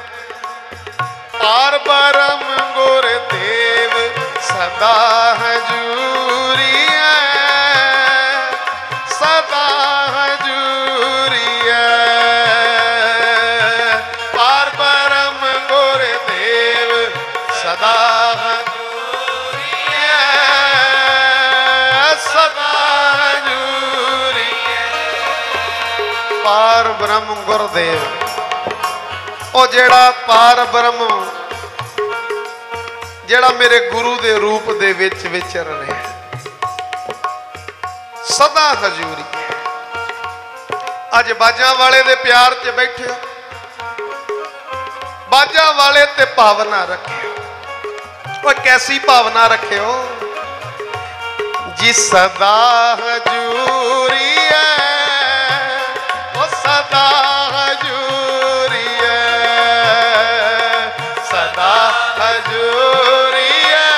ਪਾਰ ਬ੍ਰਹਮ ਗੁਰ ਦੇਵ ਸਦਾ ਹਜੂਰੀ ਹੈ, ਸਦਾ ਹਜੂਰੀ ਹੈ। ਪਾਰ ਬ੍ਰਹਮ ਗੁਰ ਦੇਵ ਸਦਾ ਹਜੂਰੀ ਹੈ, ਸਦਾ ਹਜੂਰੀ ਹੈ। ਪਾਰ ਬ੍ਰਹਮ ਗੁਰਦੇਵ ਉਹ ਜਿਹੜਾ ਪਾਰ ਬ੍ਰਹਮ ਜਿਹੜਾ ਮੇਰੇ ਗੁਰੂ ਦੇ ਰੂਪ ਦੇ ਵਿੱਚ ਵਿਚਰ ਰਿਹਾ ਸਦਾ ਹਜ਼ੂਰੀ। ਅੱਜ ਬਾਜਾਂ ਵਾਲੇ ਦੇ ਪਿਆਰ 'ਚ ਬੈਠੇ ਹੋ, ਬਾਜਾਂ ਵਾਲੇ ਤੇ ਭਾਵਨਾ ਰੱਖਿਓ। ਉਹ ਕੈਸੀ ਭਾਵਨਾ ਰੱਖਿਓ ਜੀ ਸਦਾ ਹਜ਼ੂਰੀ ਹੈ, ਉਹ ਸਦਾ ਹਜ਼ੂਰੀ ਹੈ, ਸਦਾ ਹਜ਼ੂਰੀ ਹੈ,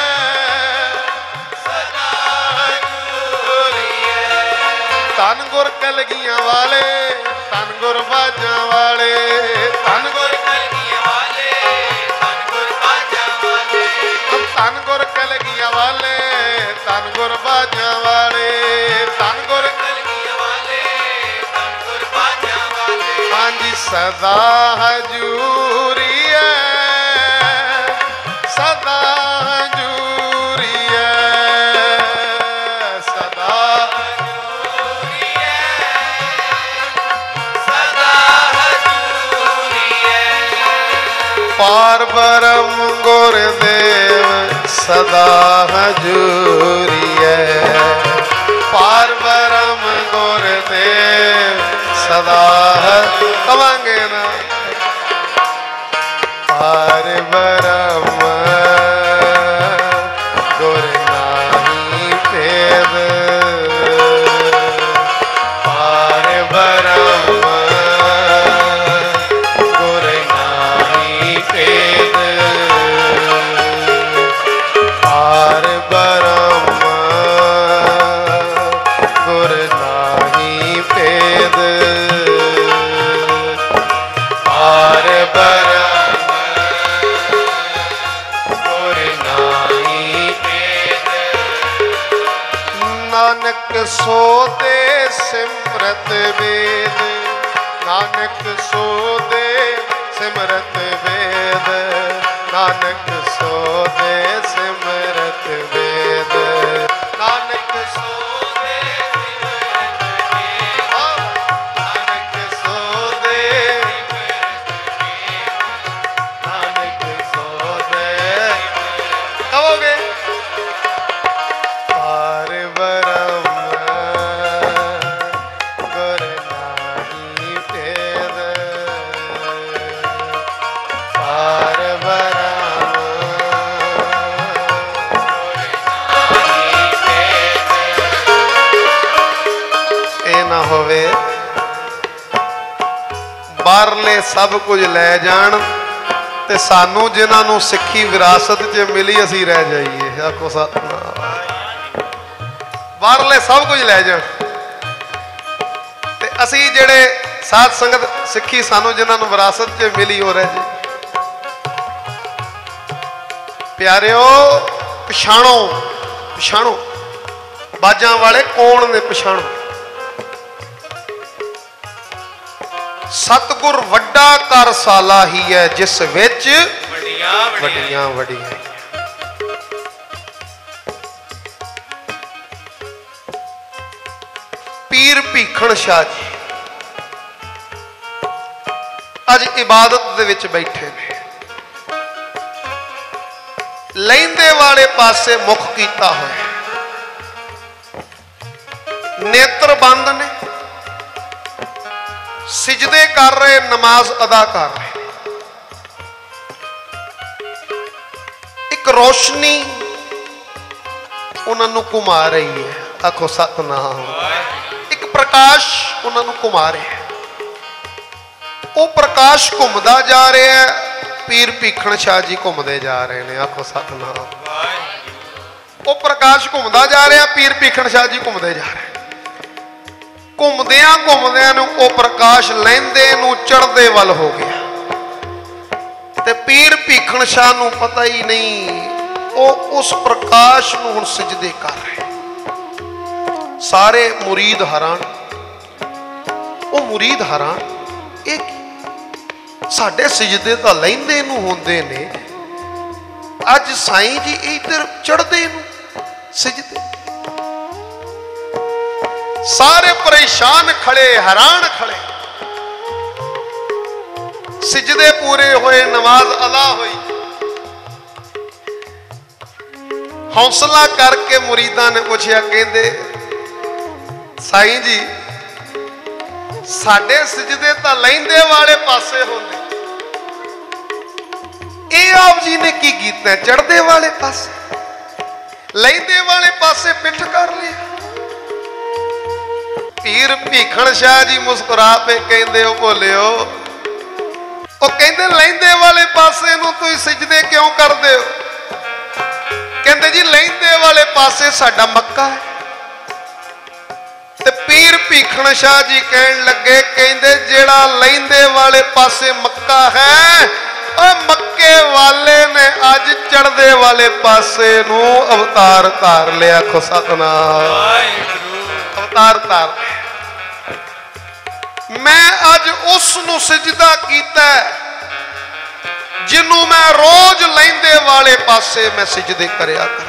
ਸਦਾ ਹਜ਼ੂਰੀ ਹੈ। ਧੰਨ ਗੁਰ ਕਲਗੀਆਂ ਵਾਲੇ, ਧੰਨ ਗੁਰ ਬਾਜਾਂ ਵਾਲੇ, ਧੰਨ ਗੁਰ ਕਲਗੀਆਂ ਵਾਲੇ, ਧੰਨ ਗੁਰ ਬਾਜਾਂ ਵਾਲੇ, ਧੰਨ ਗੁਰ ਕਲਗੀਆਂ ਵਾਲੇ, ਧੰਨ ਗੁਰ ਬਾਜਾਂ ਵਾਲੇ, ਧੰਨ ਗੁਰ ਕਲਗੀਆਂ ਵਾਲੇ, ਧੰਨ ਗੁਰ ਬਾਜਾਂ ਵਾਲੇ। ਹਾਂਜੀ ਸਦਾ ਹਜ਼ੂਰੀ ਹੈ, ਸਦਾ ਹਜ਼ੂਰੀ ਹੈ, ਸਦਾ ਹਜ਼ੂਰੀ ਹੈ, ਸਦਾ ਹਜ਼ੂਰੀ ਹੈ। ਪਾਰ ਬ੍ਰਹਮ ਗੁਰਦੇਵ ਸਦਾ ਹਜ਼ੂਰੀ ਹੈ, ਪਾਰ ਬ੍ਰਹਮ ਗੁਰਦੇਵ ਸਦਾ ਕਵਾਂਗੇ ਨਾ। ਪਾਰ ਬ੍ਰਹਮ ਗੁਰ ਨਾਹੀ ਭੇਦ, ਪਾਰ ਬ੍ਰਹਮ ਗੁਰ ਨਾਹੀ ਭੇਦ, ਪਾਰ ਬ੍ਰਹਮ ਗੁਰ ਨਾਹੀ ਭੇਦ, ਪਾਰ ਬ੍ਰਹਮ ਨਾਨਕ ਸੋ ਦੇ ਸਿਮਰਤ ਵੇਦ, ਨਾਨਕ ਸੋ ਦੇ ਸਿਮਰਤ ਵੇਦ, ਨਾਨਕ ਸੋ ਦੇ ਸਿਮਰਤ ਵੇਦ, ਨਾਨਕ ਸੋ ਦੇ ਸਿਮਰਤ ਵੇਦ, ਨਾਨਕ ਸੋ ਦੇ ਨਾਨਕ ਸੋ ਦੇ ਕਹੋਗੇ ਪਾਰ ਬ੍ਰਹਮ ਗੁਰ ਨਾਹੀ ਭੇਦ, ਪਾਰ ਬ੍ਰਹਮ ਗੁਰ ਨਾਹੀ ਭੇਦ। ਇਹ ਨਾ ਹੋਵੇ ਬਾਹਰਲੇ ਸਭ ਕੁਝ ਲੈ ਜਾਣ ਤੇ ਸਾਨੂੰ ਜਿਨ੍ਹਾਂ ਨੂੰ ਸਿੱਖੀ ਵਿਰਾਸਤ 'ਚ ਮਿਲੀ ਅਸੀਂ ਰਹਿ ਜਾਈਏ। ਆਖੋ ਸਤਨਾਮ। ਬਾਹਰਲੇ ਸਭ ਕੁਝ ਲੈ ਜਾਣ ਤੇ ਅਸੀਂ ਜਿਹੜੇ ਸਾਧ ਸੰਗਤ ਸਿੱਖੀ ਸਾਨੂੰ ਜਿਨ੍ਹਾਂ ਨੂੰ ਵਿਰਾਸਤ 'ਚ ਮਿਲੀ ਹੋ ਰਹਿ ਜਾਈਏ। ਪਿਆਰਿਓ ਪਛਾਣੋ, ਪਛਾਣੋ ਬਾਜਾਂ ਵਾਲੇ ਕੌਣ ਨੇ, ਪਛਾਣੋ। ਸਤਿਗੁਰ ਵੱਡਾ ਕਰ ਸਾਲਾ ਹੀ ਹੈ ਜਿਸ ਵਿੱਚ ਵੱਡੀਆਂ ਵੱਡੀਆਂ। ਪੀਰ ਭੀਖਣ ਸ਼ਾਹ ਜੀ ਅੱਜ ਇਬਾਦਤ ਦੇ ਵਿੱਚ ਬੈਠੇ ਨੇ। लैंदे वाले पासे मुख कीता होया, नेत्र बंद ने, सिजदे कर रहे, नमाज अदा कर रहे। एक रोशनी उन्होंने घुमा रही है, आखो सतनाम। एक प्रकाश उन्होंने घुमा रहा है, वो प्रकाश घूमता जा रहा है, पीर भीखण शाह जी घूमते जा रहे हैं, आखो सतनाम। वो प्रकाश घूमता जा रहा, पीर भीखण शाह जी घूमते जा रहे। घूमदिया घूमदिया वो प्रकाश लैंदे नूं चढ़दे वल हो गया, ते पीर भीखण शाह नूं पता ही नहीं, वो उस प्रकाश नूं हुण सिजदे कर रहे। सारे मुरीद हैरान, वो मुरीद हैरान, एक साडे सिजदे तां लैंदे नूं हुंदे ने, अज साईं जी इधर चढ़दे नूं सिजदे। सारे परेशान खड़े, हैरान खड़े। सिजदे पूरे होए, नमाज अदा हुई। हौसला करके मुरीदा ने पूछा, कहते साईं जी साडे सिजदे तां लैंदे वाले पासे होंदे, ये आप जी ने की कीता? चढ़दे वाले पासे, लैंदे वाले पासे पिठ कर लिया। पीर भीखण शाह जी मुस्कुरा पे कहते, बोलियो, वो कहते लैंदे वाले पासे नूं तुसीं सिजदे क्यों करदे हो? कहते जी लैंदे वाले पासे साडा मक्का है। ते पीर भीखण शाह जी कहन लगे, कहते जेड़ा लैंदे वाले पासे मक्का है, और मक्के वाले ने अज चढ़दे वाले पासे नूं अवतार धार लिया। आखो सतनाम, अवतार धार। मैं अज उस नूं सिजदा कीता जिन्हों मैं रोज लैंदे वाले पासे मैं सिजदे करया कर।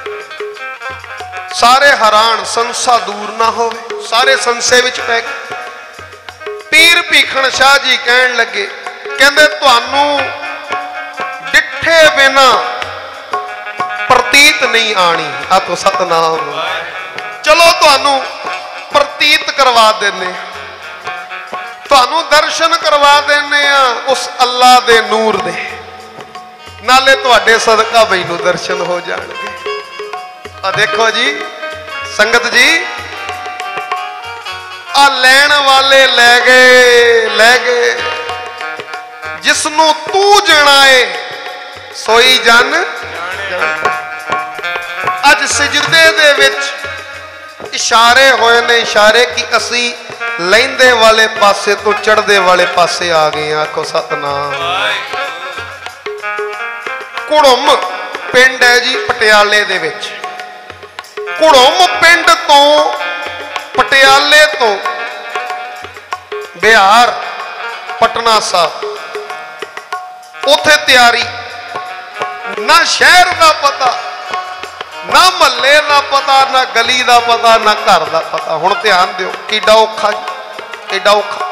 सारे हैरान, संसा दूर ना हो, सारे संसे विच पै गए। पीर भीखण शाह जी कहन लगे, कहंदे तुहानू डिठे बिना प्रतीत नहीं आनी। आखो सतनाम। चलो तुहानू प्रतीत करवा देने, तुहानू दर्शन करवा देने उस अल्लाह दे नूर दे, नाले तुहाडे सदका मैनू दर्शन हो जाणगे। आ देखो जी संगत जी, आ लैण वाले लै गए, जिसनू तू जणाए सोई जन। अज सिजदे दे विच इशारे होए ने, इशारे कि असी लैंदे वाले पासे तो चढ़दे वाले पासे आ गए। आखो सतनाम। घुड़ुम पिंड है जी पटियाले दे विच। घुड़ुम पिंड तो पटियाले तो बिहार पटना साहब, उथे तैयारी, ना शहर का पता, ना महल्ले का पता, ना गली का पता, ना घर का पता। हुण ध्यान दिओ, किड्डा औखा, एडा औखा।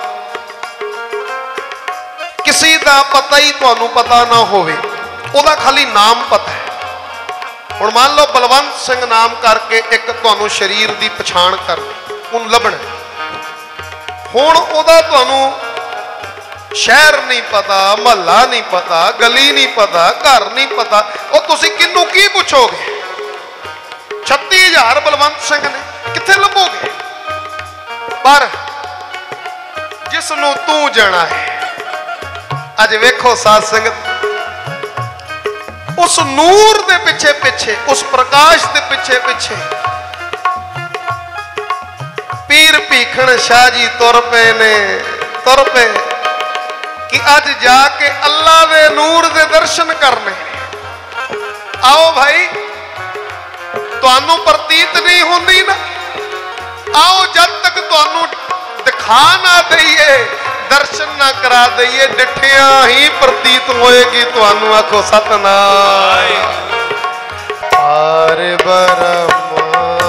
किसी का पता ही तुहानू पता ना होवे, ओदा खाली नाम पता है। हुण मान लो बलवंत सिंह नाम करके एक तुहानू शरीर की पछाण कर उन लभना, हुण ओदा तुहानू शहर नहीं पता, महल्ला नहीं पता, गली नहीं पता, घर नहीं पता, और तुसी किन्नू की पुछोगे? 36,000 बलवंत सिंह ने, कित्थे लभोगे? पर जिसनू तू जाना है, अज वेखो साध संगत, उस नूर दे पिछे पिछे, उस प्रकाश दे पिछे पिछे पीर भीखण शाह जी तुर पे ने, तुर पे कि अज जाके अल्लाह दे नूर दे दर्शन करने। आओ भाई, तुहानू प्रतीत नहीं होंदी ना, आओ जब तक तुहानू दिखा ना दईए, दर्शन ना करा दईए, डिठिया ही प्रतीत होएगी तुहानू। आखो सतनाम। पार ब्रह्म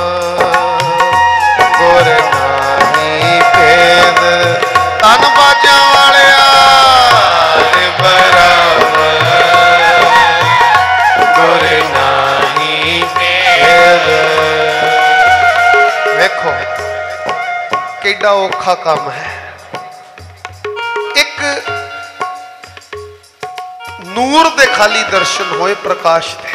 गुर नाही भेद, तन बाजा वालिया ब्रह्म गुर केडा औखा काम है। एक नूर दे खाली दर्शन होए प्रकाश दे,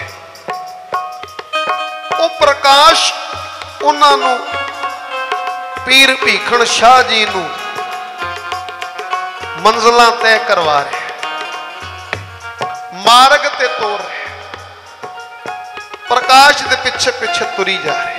वो प्रकाश उन्होंने पीर भीखन शाह जी नू मंजिलां तय करवा रहे, मार्ग ते तोड़ रहे, प्रकाश दे पिछे पिछे तुरी जा रहे।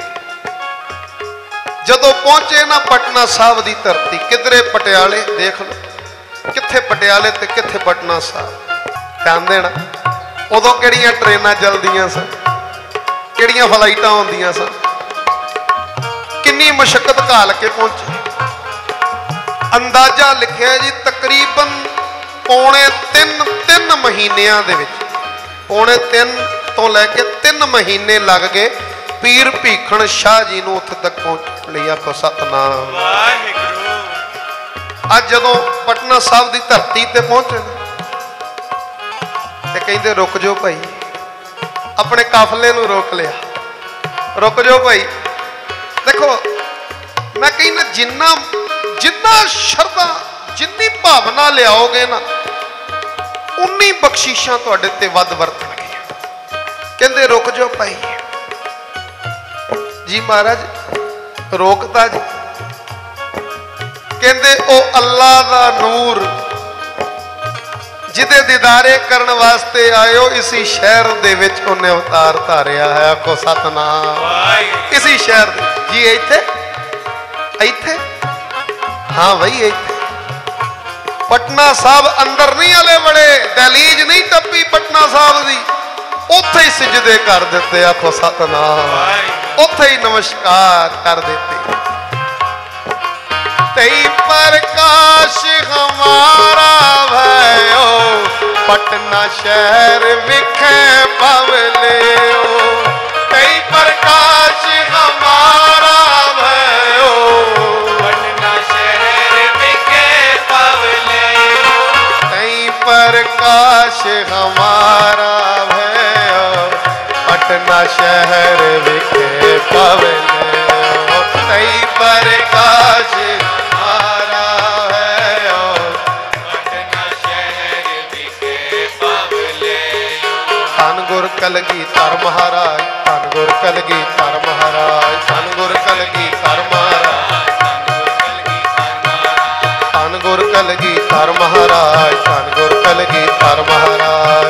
जदों पहुंचे ना पटना साहब की धरती, किधरे पटियाले देख लो, किथे पटियाले ते किथे पटना साहब। ध्यान देना, उदों किहड़ियां ट्रेनां चलदियां सन, किहड़ियां फ्लाइटां होंदियां सन, किन्नी मशक्कत घाल के पहुंचे। अंदाजा लिखिया जी तकरीबन पौने तीन महीनों दे विच, पौने 3 तो लैके 3 महीने लग गए पीर भीखन शाह जी नूं उत्थे तक पहुंच लिया। को सतनाम वाहिगुरू। अज जदों पटना साहब की धरती ते पहुंचे ते कहंदे रुक जाओ भाई, अपने काफले नूं रोक लिया, रुक जाओ भाई। देखो मैं कहना जिन्ना जिन्ना शरदा जिन्नी भावना लियाओगे ना, उन्नी बख्शिशां तुहाडे ते वध वरतणगीआं। कहंदे रुक जाओ भाई जी महाराज, रोकता जी। कहंदे ओ अल्लाह दा नूर जिदे दीदारे करने वास्ते आयो, इसी शहर दे विच उन्हें अवतार धारिया है। आखो सतनाम। इसी शहर दे जी, इत्थे इत्थे, हाँ भाई इत्थे। पटना साहब अंदर नहीं आले बड़े, दहलीज नहीं टप्पी पटना साहब दी, उत्थे ही सिजदे कर देते। आखो सतनाम। उत्थे ही नमस्कार कर देते। तई प्रकाश हमारा भयो, पटना शहर विखे पवलियो। तई प्रकाश हमारा भयो, पटना शहर विखे पवलियो। तई प्रकाश हमारा भयो, पटना शहर विखे पवलियो। तई प्रकाश कलगीधर महाराज, धन गुर कलगीधर महाराज, धन गुर कलगीधर महाराज, धन गुर कलगीधर महाराज, धन गुर कलगीधर महाराज,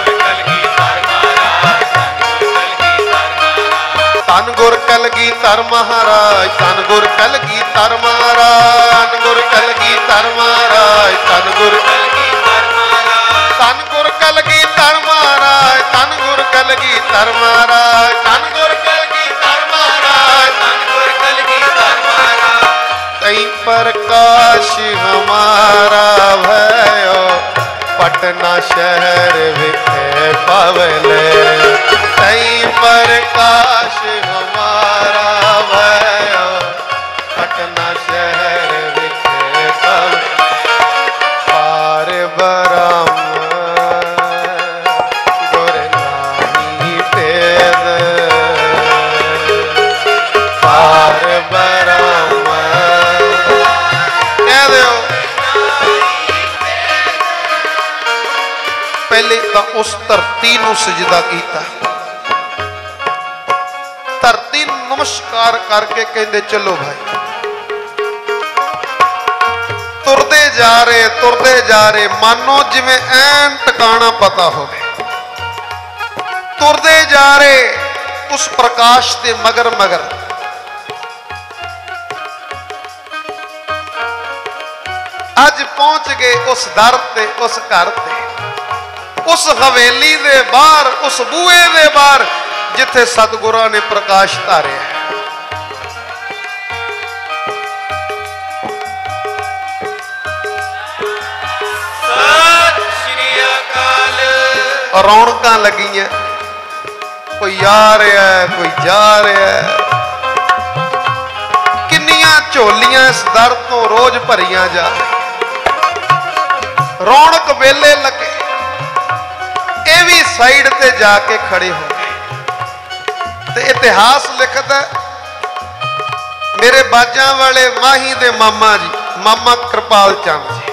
धन गुर कलगीधर महाराज, धन गुर कलगीधर महाराज, धन गुर कलगीधर महाराज, धन गुर कलगीधर महाराज, धन गुर कलगीधर महाराज, धन गुर कलगीधर महाराज, धन गुर कलगीधर महाराज, धन गुर कलगीधर महाराज। तई प्रकाश हमारा भयो, पटना शहर विखे पवले। तई प्रकाश हमारा भयो, पटना शहर विखे पवले। पार ब्रह्म पहले तो उस धरती नूं सजदा कीता, धरती नमस्कार करके कहंदे चलो भाई। तुरदे जा रहे मानो जिवें ऐन टिकाणा पता होवे। तुरदे जा रहे उस प्रकाश के मगर मगर। अज पहुंच गए उस दर ते, उस घर ते, उस हवेली दे बाहर, उस बूहे दे बाहर जिथे सतगुरां ने प्रकाश धारिया है। रौनकां लगियां, कोई आ रहा है, कोई जा रहा है। किन्नियां झोलियां इस दर तो रोज भरियां जा, रौनक वेले लगे। ये भी साइड ते जाके खड़े हो गए। ते इतिहास लिखदा मेरे बाजा वाले माही दे मामा जी, मामा कृपाल चंद जी।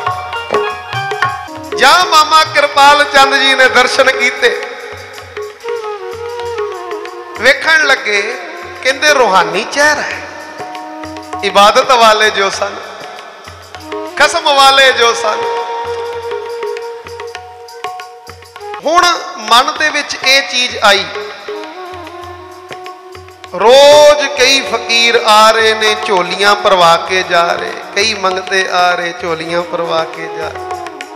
जा मामा कृपाल चंद जी ने दर्शन किए, वेखण लगे, कहते रूहानी चेहरा है, इबादत वाले जो सन, कसम वाले जो सन। हुण मन दे विच ये चीज आई, रोज कई फकीर आ रहे ने, झोलियां भरवा के जा रहे, कई मंगते आ रहे, झोलियां भरवा के जा रहे।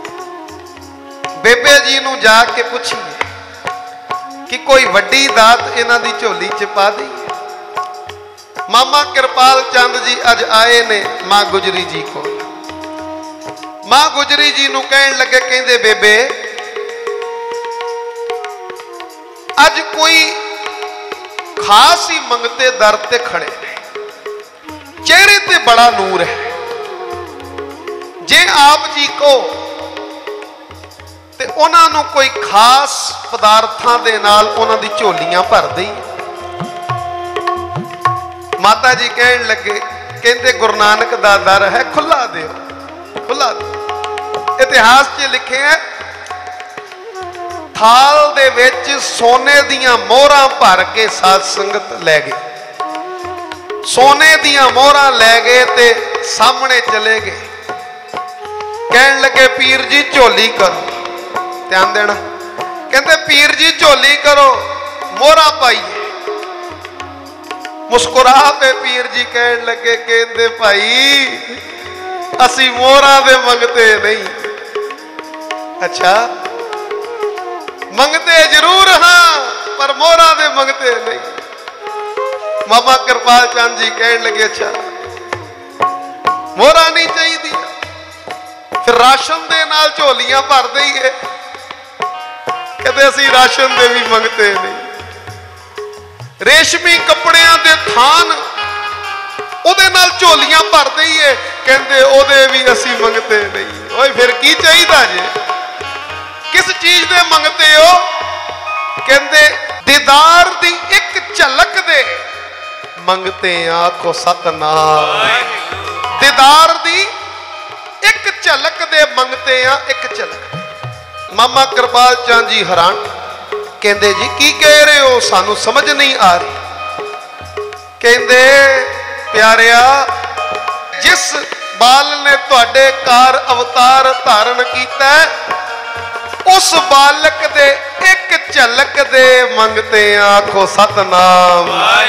बेबे जी नूं जाके पूछिए कि कोई वड्डी दात इन्हां दी झोली च पा दी। मामा कृपाल चंद जी अज आए ने मां गुजरी जी को। मां गुजरी जी नूं कहण लगे, कहंदे बेबे अज कोई खास ही मंगते दर ते खड़े ने, चेहरे ते बड़ा नूर है, जे आप जी को ते उन्हां नूं कोई खास पदार्थां दे नाल उन्हां दी झोलियां भर दई। माता जी कहण लगे, कहंदे गुरु नानक दा दर है, खुला दिओ, खुला दिओ। इतिहास च लिखे है, थाल दे विच सोने दियां मोहरां भर के साध संगत लै गए, सोने दियां मोहरां लै गए ते सामने चले गए। कहण लगे पीर जी झोली करो, ध्यान देना, कहते पीर जी झोली करो, मोहरां पाइए। मुस्कुरा पे पीर जी कहण लगे, कहते भाई असी मोहरां दे मंगते नहीं। अच्छा, मंगते जरूर हाँ पर मोहरां दे मंगते नहीं। मामा कृपाल चंद जी कहण लगे, अच्छा मोहरां नहीं चाहिए, फिर राशन दे नाल झोलियां भर दईए। कहते असी राशन दे भी मंगते नहीं। रेशमी कपड़ियां दे थान ओदे नाल झोलियां भर दईए, कहते ओदे भी असी मंगते नहीं। ओए फिर की चाहिए जे, किस चीज दे मंगते हो? कहते दीदार दी एक झलक दे मंगते आखो सतनाम। दीदार दी एक झलक दे मंगते आ, एक झलक। मामा कृपाल चंद जी हैरान, कहते जी की कह रहे हो, सानू समझ नहीं आ रही। कहते प्यारिया, जिस बाल ने तुहाडे कार अवतार धारण किया, उस बालक दे एक झलक दे मंगते आखो सतनाम।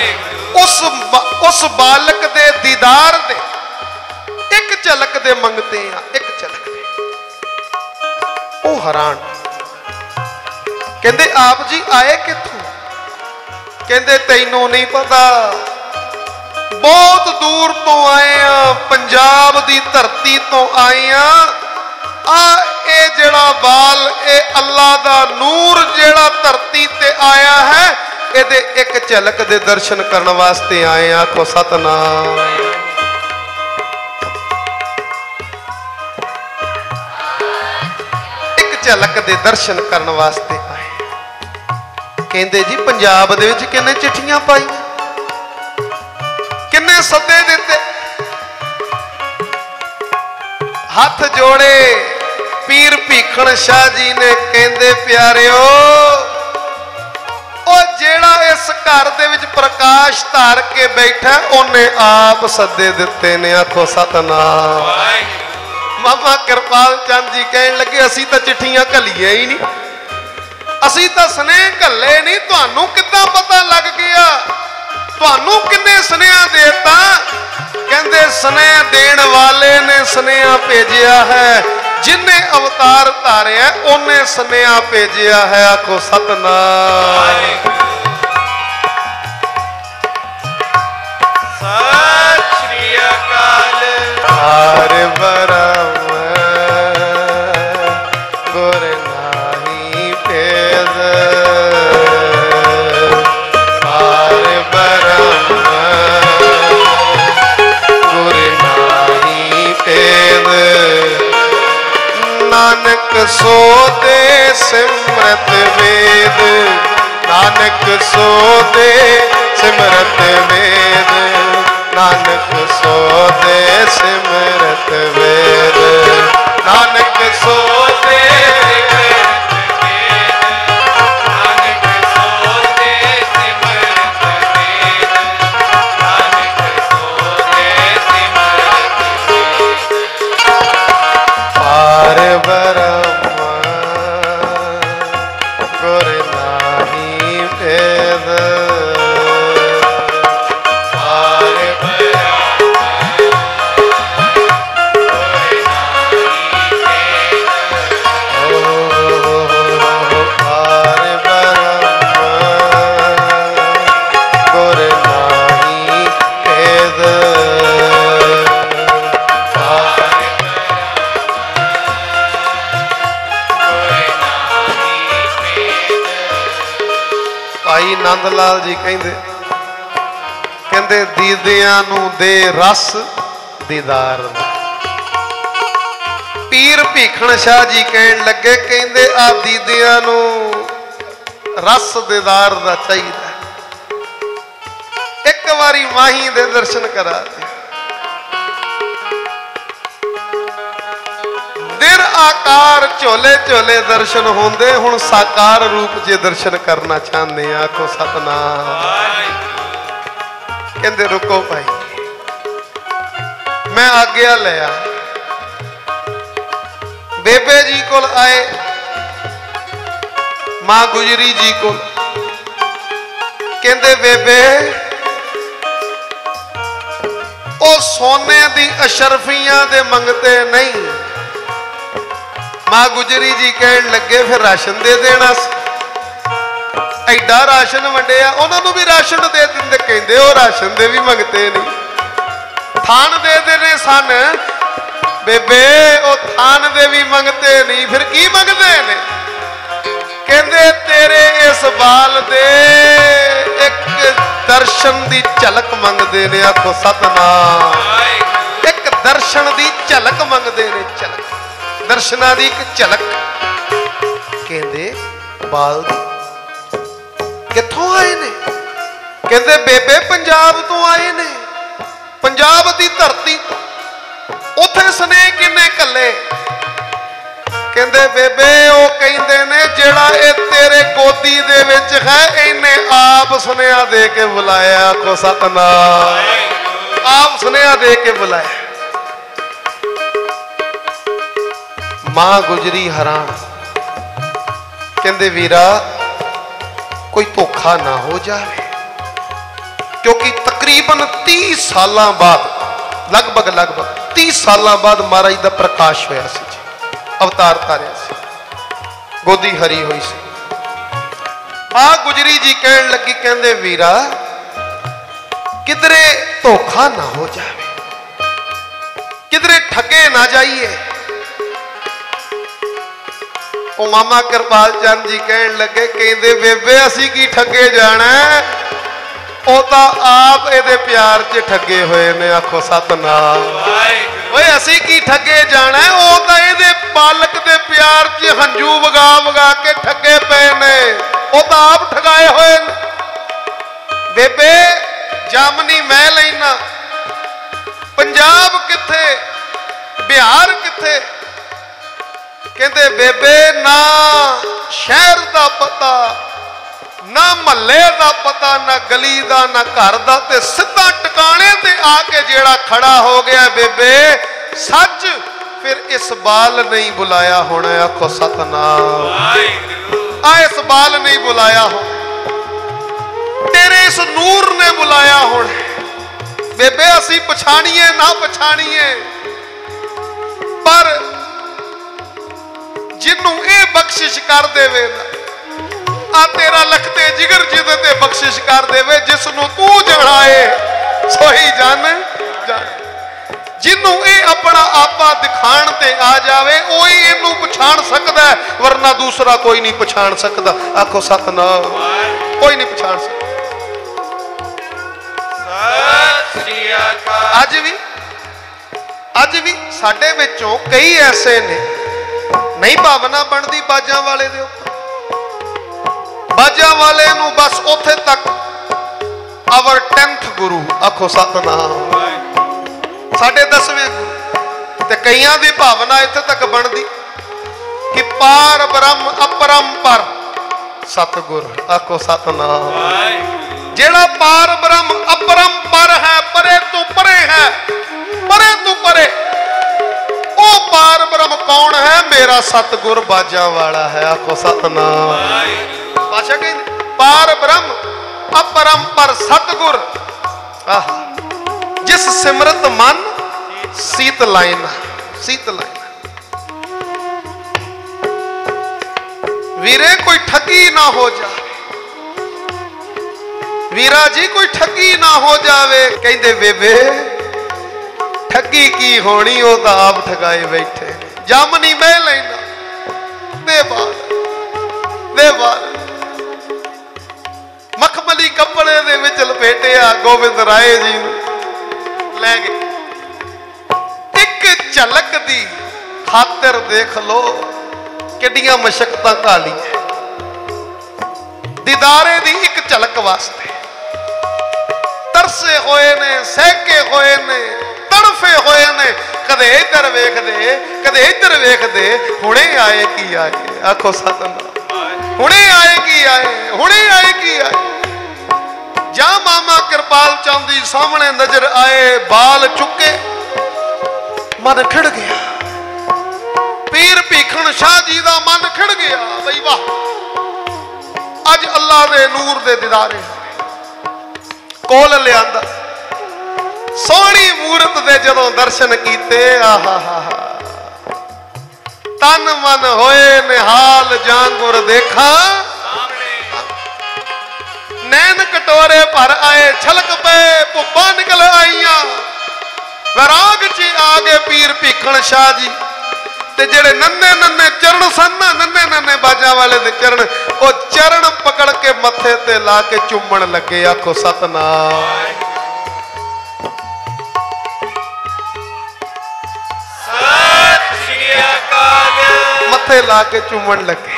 उस बालक दे दीदार दे एक झलक दे मंगते आ, एक झलक दे। ओ हैरान, कहते आप जी आए किथों? कहते तैनू नहीं पता, बहुत दूर तो आए हैं, पंजाब दी धरती तो आए हैं। आ ए जेड़ा बाल, ए अल्लाह दा नूर जेड़ा धरती ते आया है, एदे एक झलक दे दर्शन करने वास्ते आए हैं। आखो सतनाम। एक झलक दे दर्शन करने वास्ते आए। कहंदे जी पंजाब दे विच किन्ने चिट्ठियां पाई, किन्ने सदे दिते, हाथ जोड़े पीर भीखण शाह जी ने। कहंदे प्यारिओ, ओ जेड़ा इस घर दे विच प्रकाश धार के बैठा, उन्हें आप सदे दिते ने। आखो सतनाम। मामा कृपाल चंद जी कहन लगे, असी तो चिट्ठियां घलिया ही नहीं, असी तो स्नेह घले नहीं, तुहानू किद्दां पता लग गया? तुहानू किन्ने स्नेहा देता? कहंदे स्नेह देण वाले ने स्नेहा भेजिया है, जिन्हें अवतार धारिया उन्हें स्नेहा भेजिया है। आखो सतनाम। सत श्री अकाल। हार बरम गुर नाही भेद, हार बरम गुर नाही भेद। नानक सो दे सिमरत वेद, नानक सो दे सिमरत वेद। नानक सो दे सिमरत वेद, नानक सो दे सिमरत वेद, नानक सो दे सिमरत वेद, नानक सो दे सिमरत वेद। पार ब्रह्म गुर नाही भेद, नंद लाल जी कहते दीदियां नू दे रस दीदार। पीर भीखण शाह जी कहन लगे कहते आ दीदियां नू रस दीदार दा चाहिए, एक बारी माही दे दर्शन करा दे। दिर आकार झोले झोले दर्शन होंदे, हुण साकार रूप जे दर्शन करना चाहते हैं। आखो सतनाम। कहते रुको भाई, मैं आज्ञा लिया बेबे जी को आए, मां गुजरी जी को। कहते बेबे ओ सोने दी अशरफियां दे मंगते नहीं। मां गुजरी जी कहन लगे फिर राशन दे देना। एडा राशन वंडिया, उन्होंने भी राशन दे देंगे, कहते वो राशन दे भी मंगते नहीं। थान दे देने सन बेबे, वो थान दे भी मंगते नहीं, फिर की मंगते ने? कहते तेरे इस बाल दे एक दर्शन दी झलक मंगते ने। आखो सतनाम। एक दर्शन दी झलक मंगते ने, झलक दर्शना दी एक झलक। कहते बाल किथों आए ने? कहते बेबे पंजाब तो आए ने, पंजाब दी धरती तो। उथे स्नेह किन्ने कले? कहते बेबे वो कहते ने जेड़ा ये तेरे गोदी दे विच है, इन्हें आप सुनेहा दे के बुलाया। आखो सतनाम। आप सुनेहा दे के बुलाया। मां गुजरी हैरान, कहते वीरा कोई धोखा ना हो जाए, क्योंकि तकरीबन 30 साल बाद, लगभग 30 साल बाद महाराज का प्रकाश होया सी जी, अवतार धारिया सी, गोदी हरी हुई सी। मां गुजरी जी कहन लगी, कहते वीरा किधरे धोखा ना हो जाए, किधरे ठगे ना जाइए। ओ मामा कृपाल चंद जी कहन लगे, कहते बेबे असी की ठगे जाना, ओ ता आप एदे प्यार च ठगे हुए ने। आखो सतनाम। ओए असी की ठगे जाना, ओ ता एदे पालक दे प्यार च हंजू वगा वगा के ठगे पे ने, ओ ता आप ठगाए हुए ने। बेबे जामनी मैं लेना, पंजाब किथे, बिहार किथे? कहते बेबे ना शहर का पता, ना महल्ले का पता, ना गली का, ना घर का, ते सीधा टिकाने ते आके जेड़ा खड़ा हो गया बेबे सच, फिर इस बाल नहीं बुलाया होना। आखो सतनाम। आ इस बाल नहीं बुलाया हो, तेरे इस नूर ने बुलाया होना। बेबे असी पछाणीए ना पछाणीए, पर जिन्नू ये बख्शिश कर देवे आ तेरा लखते जिगर जिदे ते बख्शिश कर देवे, जिसनू तू जड़ाए सोही जान जान। जिन्नू ये अपना आपा दिखाण ते आ जावे, ओही इनू पछाण सकदा है, वरना दूसरा कोई नहीं पछाण सकदा। आखो सतनाम। कोई नहीं पछाण सकदा। अज भी साडे विचों कई ऐसे ने नहीं भावना बनती बाजा वाले दे, बाजा वाले नू बस उथे तक आवर 10th गुरु आखो सतनाम साढ़े 10वें गुरु ते कईयां दी भावना इत्थे तक बनदी कि पार ब्रह्म अपरंपर सतगुर आखो सतनाम जेड़ा पार ब्रह्म अपरंपर है परे तो परे है परे तो परे ओ पार ब्रह्म कौन है मेरा सतगुर बाजा वाला है आखो सतनाम पाशा कहंदे पार ब्रह्म अपरंपर सतगुर जिस सिमरत मन सीत लाइना वीरे कोई ठगी ना हो जाए वीरा जी कोई ठगी ना हो जावे कहंदे बेबे ठगी की होनी हो तो आप ठगाए बैठे जम नहीं मैं लेना दे बाल मखमली कपड़े दे विच लपेटिया गोविंद राय जी ले गए एक झलक दी खातिर देख लो किड्डियां मशक्कतां घालियां दीदारे दी एक झलक वास्ते तरसे होए ने सहके होए ने तड़फे होए ने कदे इधर वेख दे हुणे आए की आए आखो सतनाम हुणे आए की आए जा मामा कृपाल चांदी सामने नजर आए बाल चुके मन खिड़ गया पीर भीखन शाह जी का मन खिड़ गया बई वाह अज अल्लाह दे नूर दे दीदारे कोल लिया सोहनी मूरत दे जदों दर्शन कीते आहा तन मन होए निहाल जांगुर देखा नैन कटोरे भर आए छलक पे भुब्बा निकल आईया वैराग च आगे पीर भीखन शाह जी ते जेड़े नन्हे नन्हे चरण सन नन्हे बाजा वाले दे चरण ओ चरण पकड़ के मथे ते ला के चुम्मन लगे आखो सतनाम मथे ला के चुम्मन लगे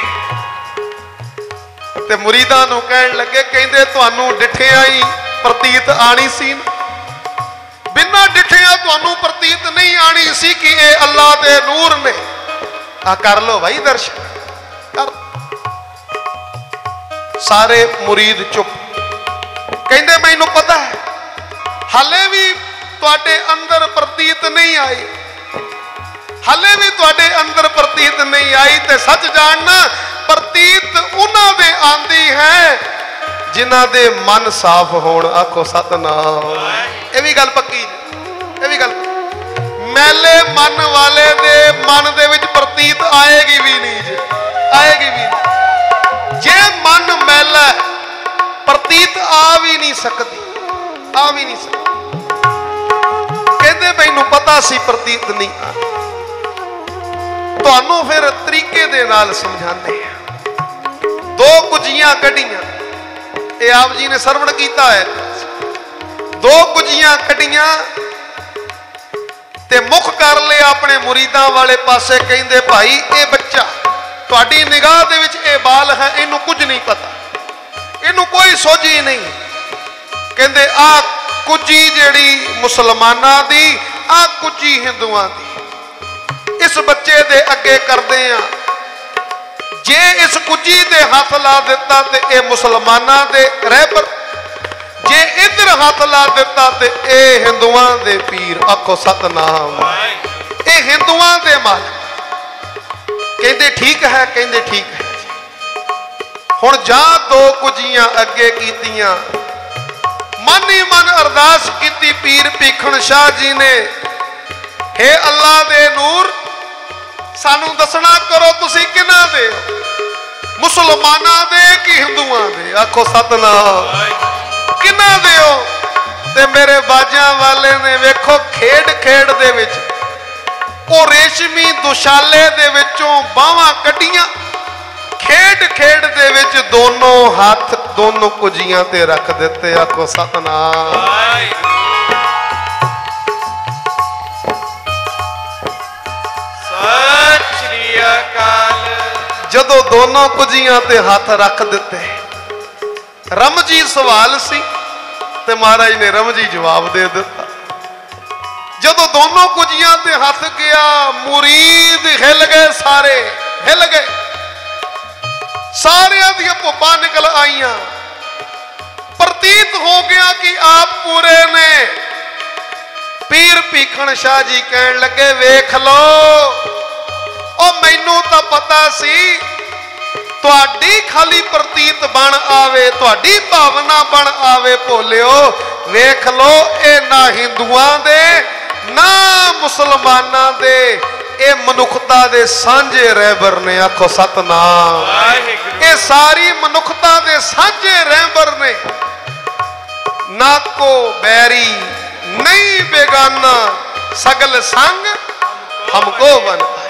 ते मुरीदां नूं कहण लगे कहंदे तुहानू डिठिया ही प्रतीत आनी सी बिना डिठिया तुहानू प्रतीत नहीं आनी सी कि ये अल्लाह दे नूर ने आ कर लो भाई दर्शन कर सारे मुरीद चुप कहंदे मैनू पता है हाले भी तुहाडे अंदर प्रतीत नहीं आई हाले भी तुहाडे अंदर प्रतीत नहीं आई ते सच जानना प्रतीत उन्हां दे आंदी है जिन्हां दे मन साफ होण आखो सतनाम ये भी गल पक्की ये भी गल मैले मन वाले दे मन दे विच प्रतीत आएगी भी नहीं आएगी भी नहीं जे मन मैला प्रतीत आ भी नहीं सकती कहते मैनू पता सी प्रतीत नहीं आ तुहानू फिर तरीके दे नाल समझाते हैं दो कुजियां कढ़ियां ये आप जी ने सरवण किया है दो कुजियां कढ़ियां ते मुख कर ले अपने मुरीदां वाले पासे कहंदे भाई ये बच्चा तुहाडी निगाह दे विच ये बाल है इनू कुछ नहीं पता इनू कोई सोझी नहीं कहंदे आ कुजी जेड़ी मुसलमानां दी आ कुजी हिंदुआं दी इस बच्चे दे अगे करदे आ जे इस कुजी दे हाथ ला दिता ते ए मुसलमानां दे रहबर जे इधर हाथ ला दिता ते ए हिंदुआं दे पीर आखो सतनाम ए हिंदुआं दे मालिक कहंदे ठीक है हुण जा दो कुजियां अगे कीतियां मन ही मन अरदास कीती पीर भीखन शाह जी ने हे अल्लाह दे नूर सानू दसना करो तुसी किना दे मुसलमाना दे कि हिंदुआं दे आखो सतनाम किना दे हो ते मेरे बाजां वाले ने वेखो खेड खेड दे विच ओ रेशमी दुशाले दे विचों बाहां कड्डियां खेड खेड दे विच दोनों हाथ दोनों कुजियां ते रख दिते आखो सतनाम जदों दोनों कुजियां ते हाथ रख दिते रमजी सवाल सी ਤੇ महाराज ने रमजी जवाब दे दिता। जदों दोनों कुजियां ते हथ गया मुरीद हिल गए, सारे हिल गए, सारियां दी भुब्बां निकल आईयां। प्रतीत हो गया कि आप पूरे ने। पीर भीखन शाह जी कहन लगे वेख लो, ओ मैनू तां पता सी तुहाडी खाली प्रतीत बन आवे, तुहाडी भावना बन आवे भोलिओ। वेख लो ये ना हिंदुआं दे ना मुसलमानां दे, ये मनुखता दे सांझे रहबर ने। आखो सतनाम। ये सारी मनुखता दे सांझे रहबर ने, ना को बैरी नहीं बेगाना, सगल संग हमको बन आए।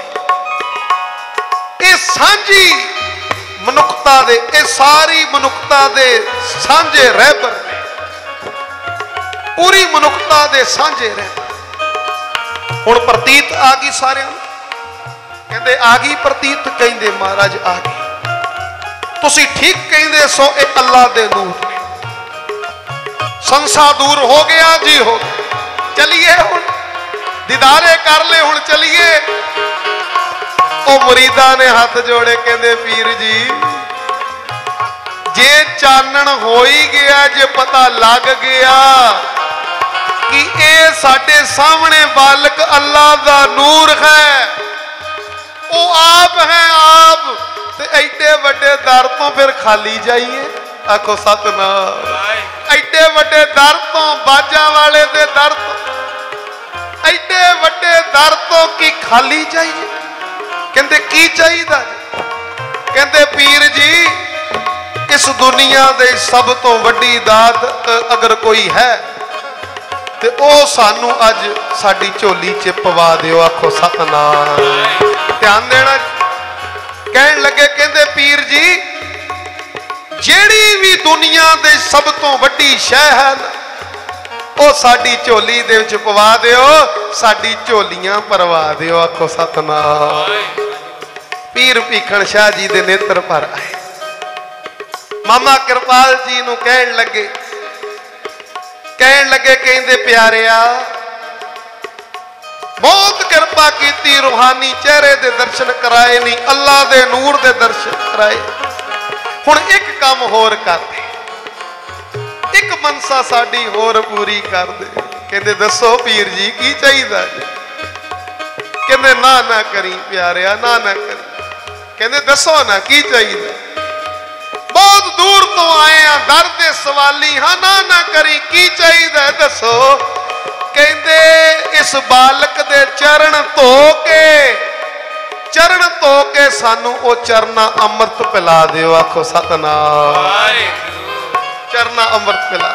ये सांझी मनुखता दे, ये सारी मनुखता दे सांझे रहबर ने, पूरी मनुखता दे सांझे रहबर। हुण प्रतीत आ गई सारे, कहंदे आ गई प्रतीत, कहंदे महाराज आ गई। तुसी ठीक कहंदे सो, ये अल्लाह दे नूर ने। संसा दूर हो गया जी, हो गया। चलिए हुण दीदारे कर ले, हुण चलिए। ओ मुरीदा ने हाथ जोड़े, कहंदे पीर जी जे चानण हो ही गया, जे पता लग गया कि ये साडे सामने बालक अल्लाह दा नूर है, वो आप है आप, ते एडे वड्डे दर तो फिर खाली जाइए। आखो सतनाम। एडे वड्डे दर तो, बाजा वाले दे दर तो, एडे वड्डे दर तो की खाली जाइए। कहंदे की चाहिदा? कहंदे पीर जी इस दुनिया दे सब तो वड्डी दात अगर कोई है ते ओ सानू अज साडी झोली च पवा दिओ। आखो सतनाम। ध्यान देना। कहन लगे, कहंदे पीर जी जेड़ी भी दुनिया दे सब तो वड्डी शै है ना, ओ साडी झोली दे विच पवा दिओ, साडी झोलियां भरवा दिओ। आखो सतनाम। पीर भीखन शाह जी दे नेत्र भर आए। मामा कृपाल जी नूं कहन लगे, कहंदे प्यारिया बहुत कृपा कीती, रूहानी चेहरे दे दर्शन कराए नहीं, अल्लाह दे नूर दे दर्शन कराए। हुण एक काम होर कर दे, एक मनसा साडी होर पूरी कर दे। कहंदे दसो पीर जी की चाहिदा? कहंदे ना ना करी प्यारिया, ना ना करी। कहंदे दसो ना की चाहिए? बहुत दूर तो आए हैं, दर दे सवाली हाँ, ना ना करी की चाहिए दसो। कहंदे इस बालक दे चरण धो के सानू ओ चरना अमृत पिला दिओ। आखो सतनाम। चरना अमृत पिला।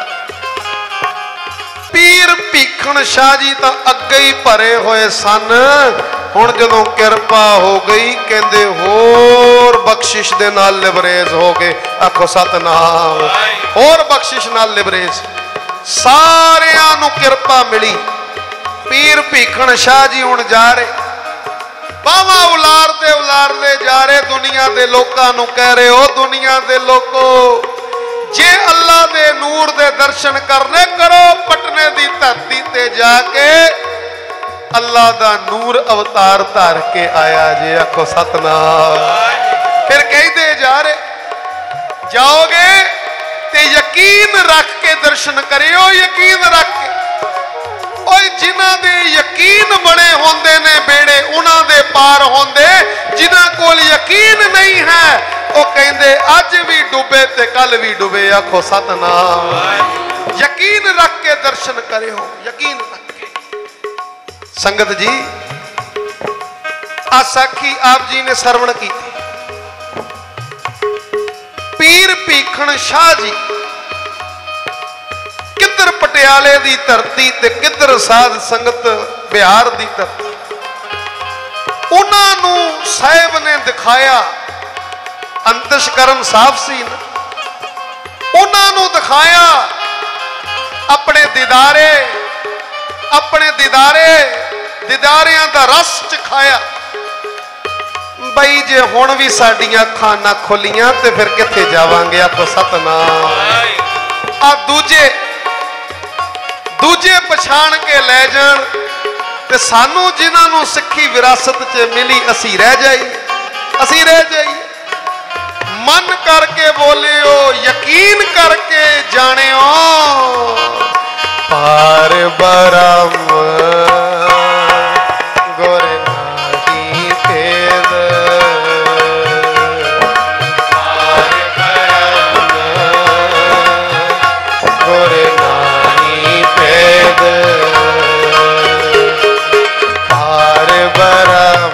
पीर भीखन शाह जी तो अगे ही भरे हुए सन। हुण जदों किरपा हो गई, कहंदे होर बख्शिश दे नाल लिबरेज हो गए। आखो सतनाम। होर बख्शिश नाल लिबरेज, सारियां नूं किरपा मिली। पीर भीखन शाह जी हुण जा रहे, बावा उलारदे जा रहे, दुनिया दे लोकां नूं कह रहे, ओ दुनिया दे लोको जे अल्लाह दे नूर दे दर्शन करने करो, पटने दी धरती ते जाके अल्लाह दा नूर अवतार धार के आया जे। आखो सतनाम। फिर कहते जा रहे, जाओगे ते यकीन रख के दर्शन करियो, यकीन रख के। ओए जिन्हां दे यकीन बने होंदे ने बेड़े उन्हां दे पार होंदे, जिन्हां कोल यकीन नहीं है वो कहंदे अज भी डूबे ते कल भी डूबे। आखो सतनाम। यकीन रख के दर्शन करियो, यकीन रख के। संगत जी आ साखी आप जी ने सरवण की। पीर भीखन शाह जी किधर पटियाले दी धरती ते किधर साध संगत बिहार दी धरती। उन्होंने साहिब ने दिखाया, अंतशकरण साफ सी ना, उन्होंने दिखाया अपने दिदारियां दा रस चखाया। बई जे हुण भी साडियां अखां ना खुलियां ते फिर किथे जावांगे। आखो सतनाम। आ दूजे ਦੂਜੇ ਪਛਾਣ ਕੇ ਲੈ ਜਾਣ ਤੇ ਸਾਨੂੰ ਜਿਨ੍ਹਾਂ ਨੂੰ ਸਿੱਖੀ ਵਿਰਾਸਤ 'ਚ ਮਿਲੀ ਅਸੀਂ ਰਹਿ ਜਾਈਏ। ਮਨ ਕਰਕੇ ਬੋਲਿਓ, ਯਕੀਨ ਕਰਕੇ ਜਾਣਿਓ, ਪਾਰ ਬ੍ਰਹਮ ਗੁਰ ਨਾਹੀ ਭੇਦ। ਪਾਰ ਬ੍ਰਹਮ ਗੁਰ ਨਾਹੀ ਭੇਦ। ਪਾਰ ਬ੍ਰਹਮ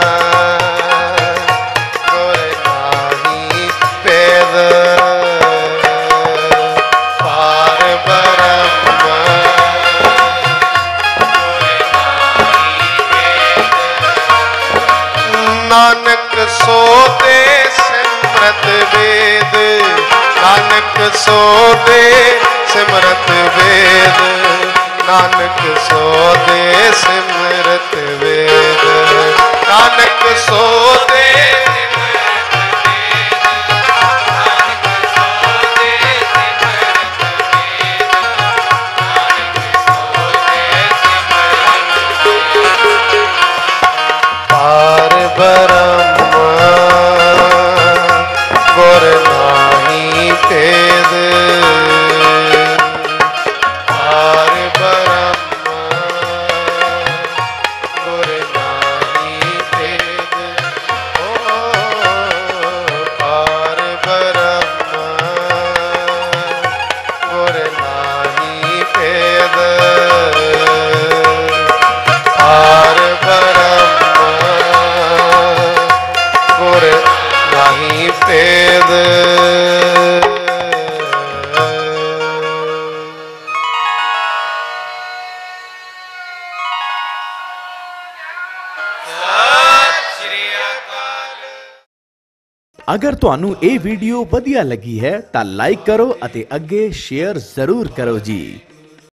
नानक सो दे सिमरत वेद। नानक सो दे सिमरत वेद। नानक सो दे सिमरत वेद। नानक सो दे ब्रह्म गुर नाही भेद। पार ब्रह्म गुर नाही भेद। पार ब्रह्म गुर नाही भेद। पार ब्रह्म गुर नाही भेद। अगर तुहानू ये वीडियो वधिया लगी है तो लाइक करो अते अगे शेयर जरूर करो जी।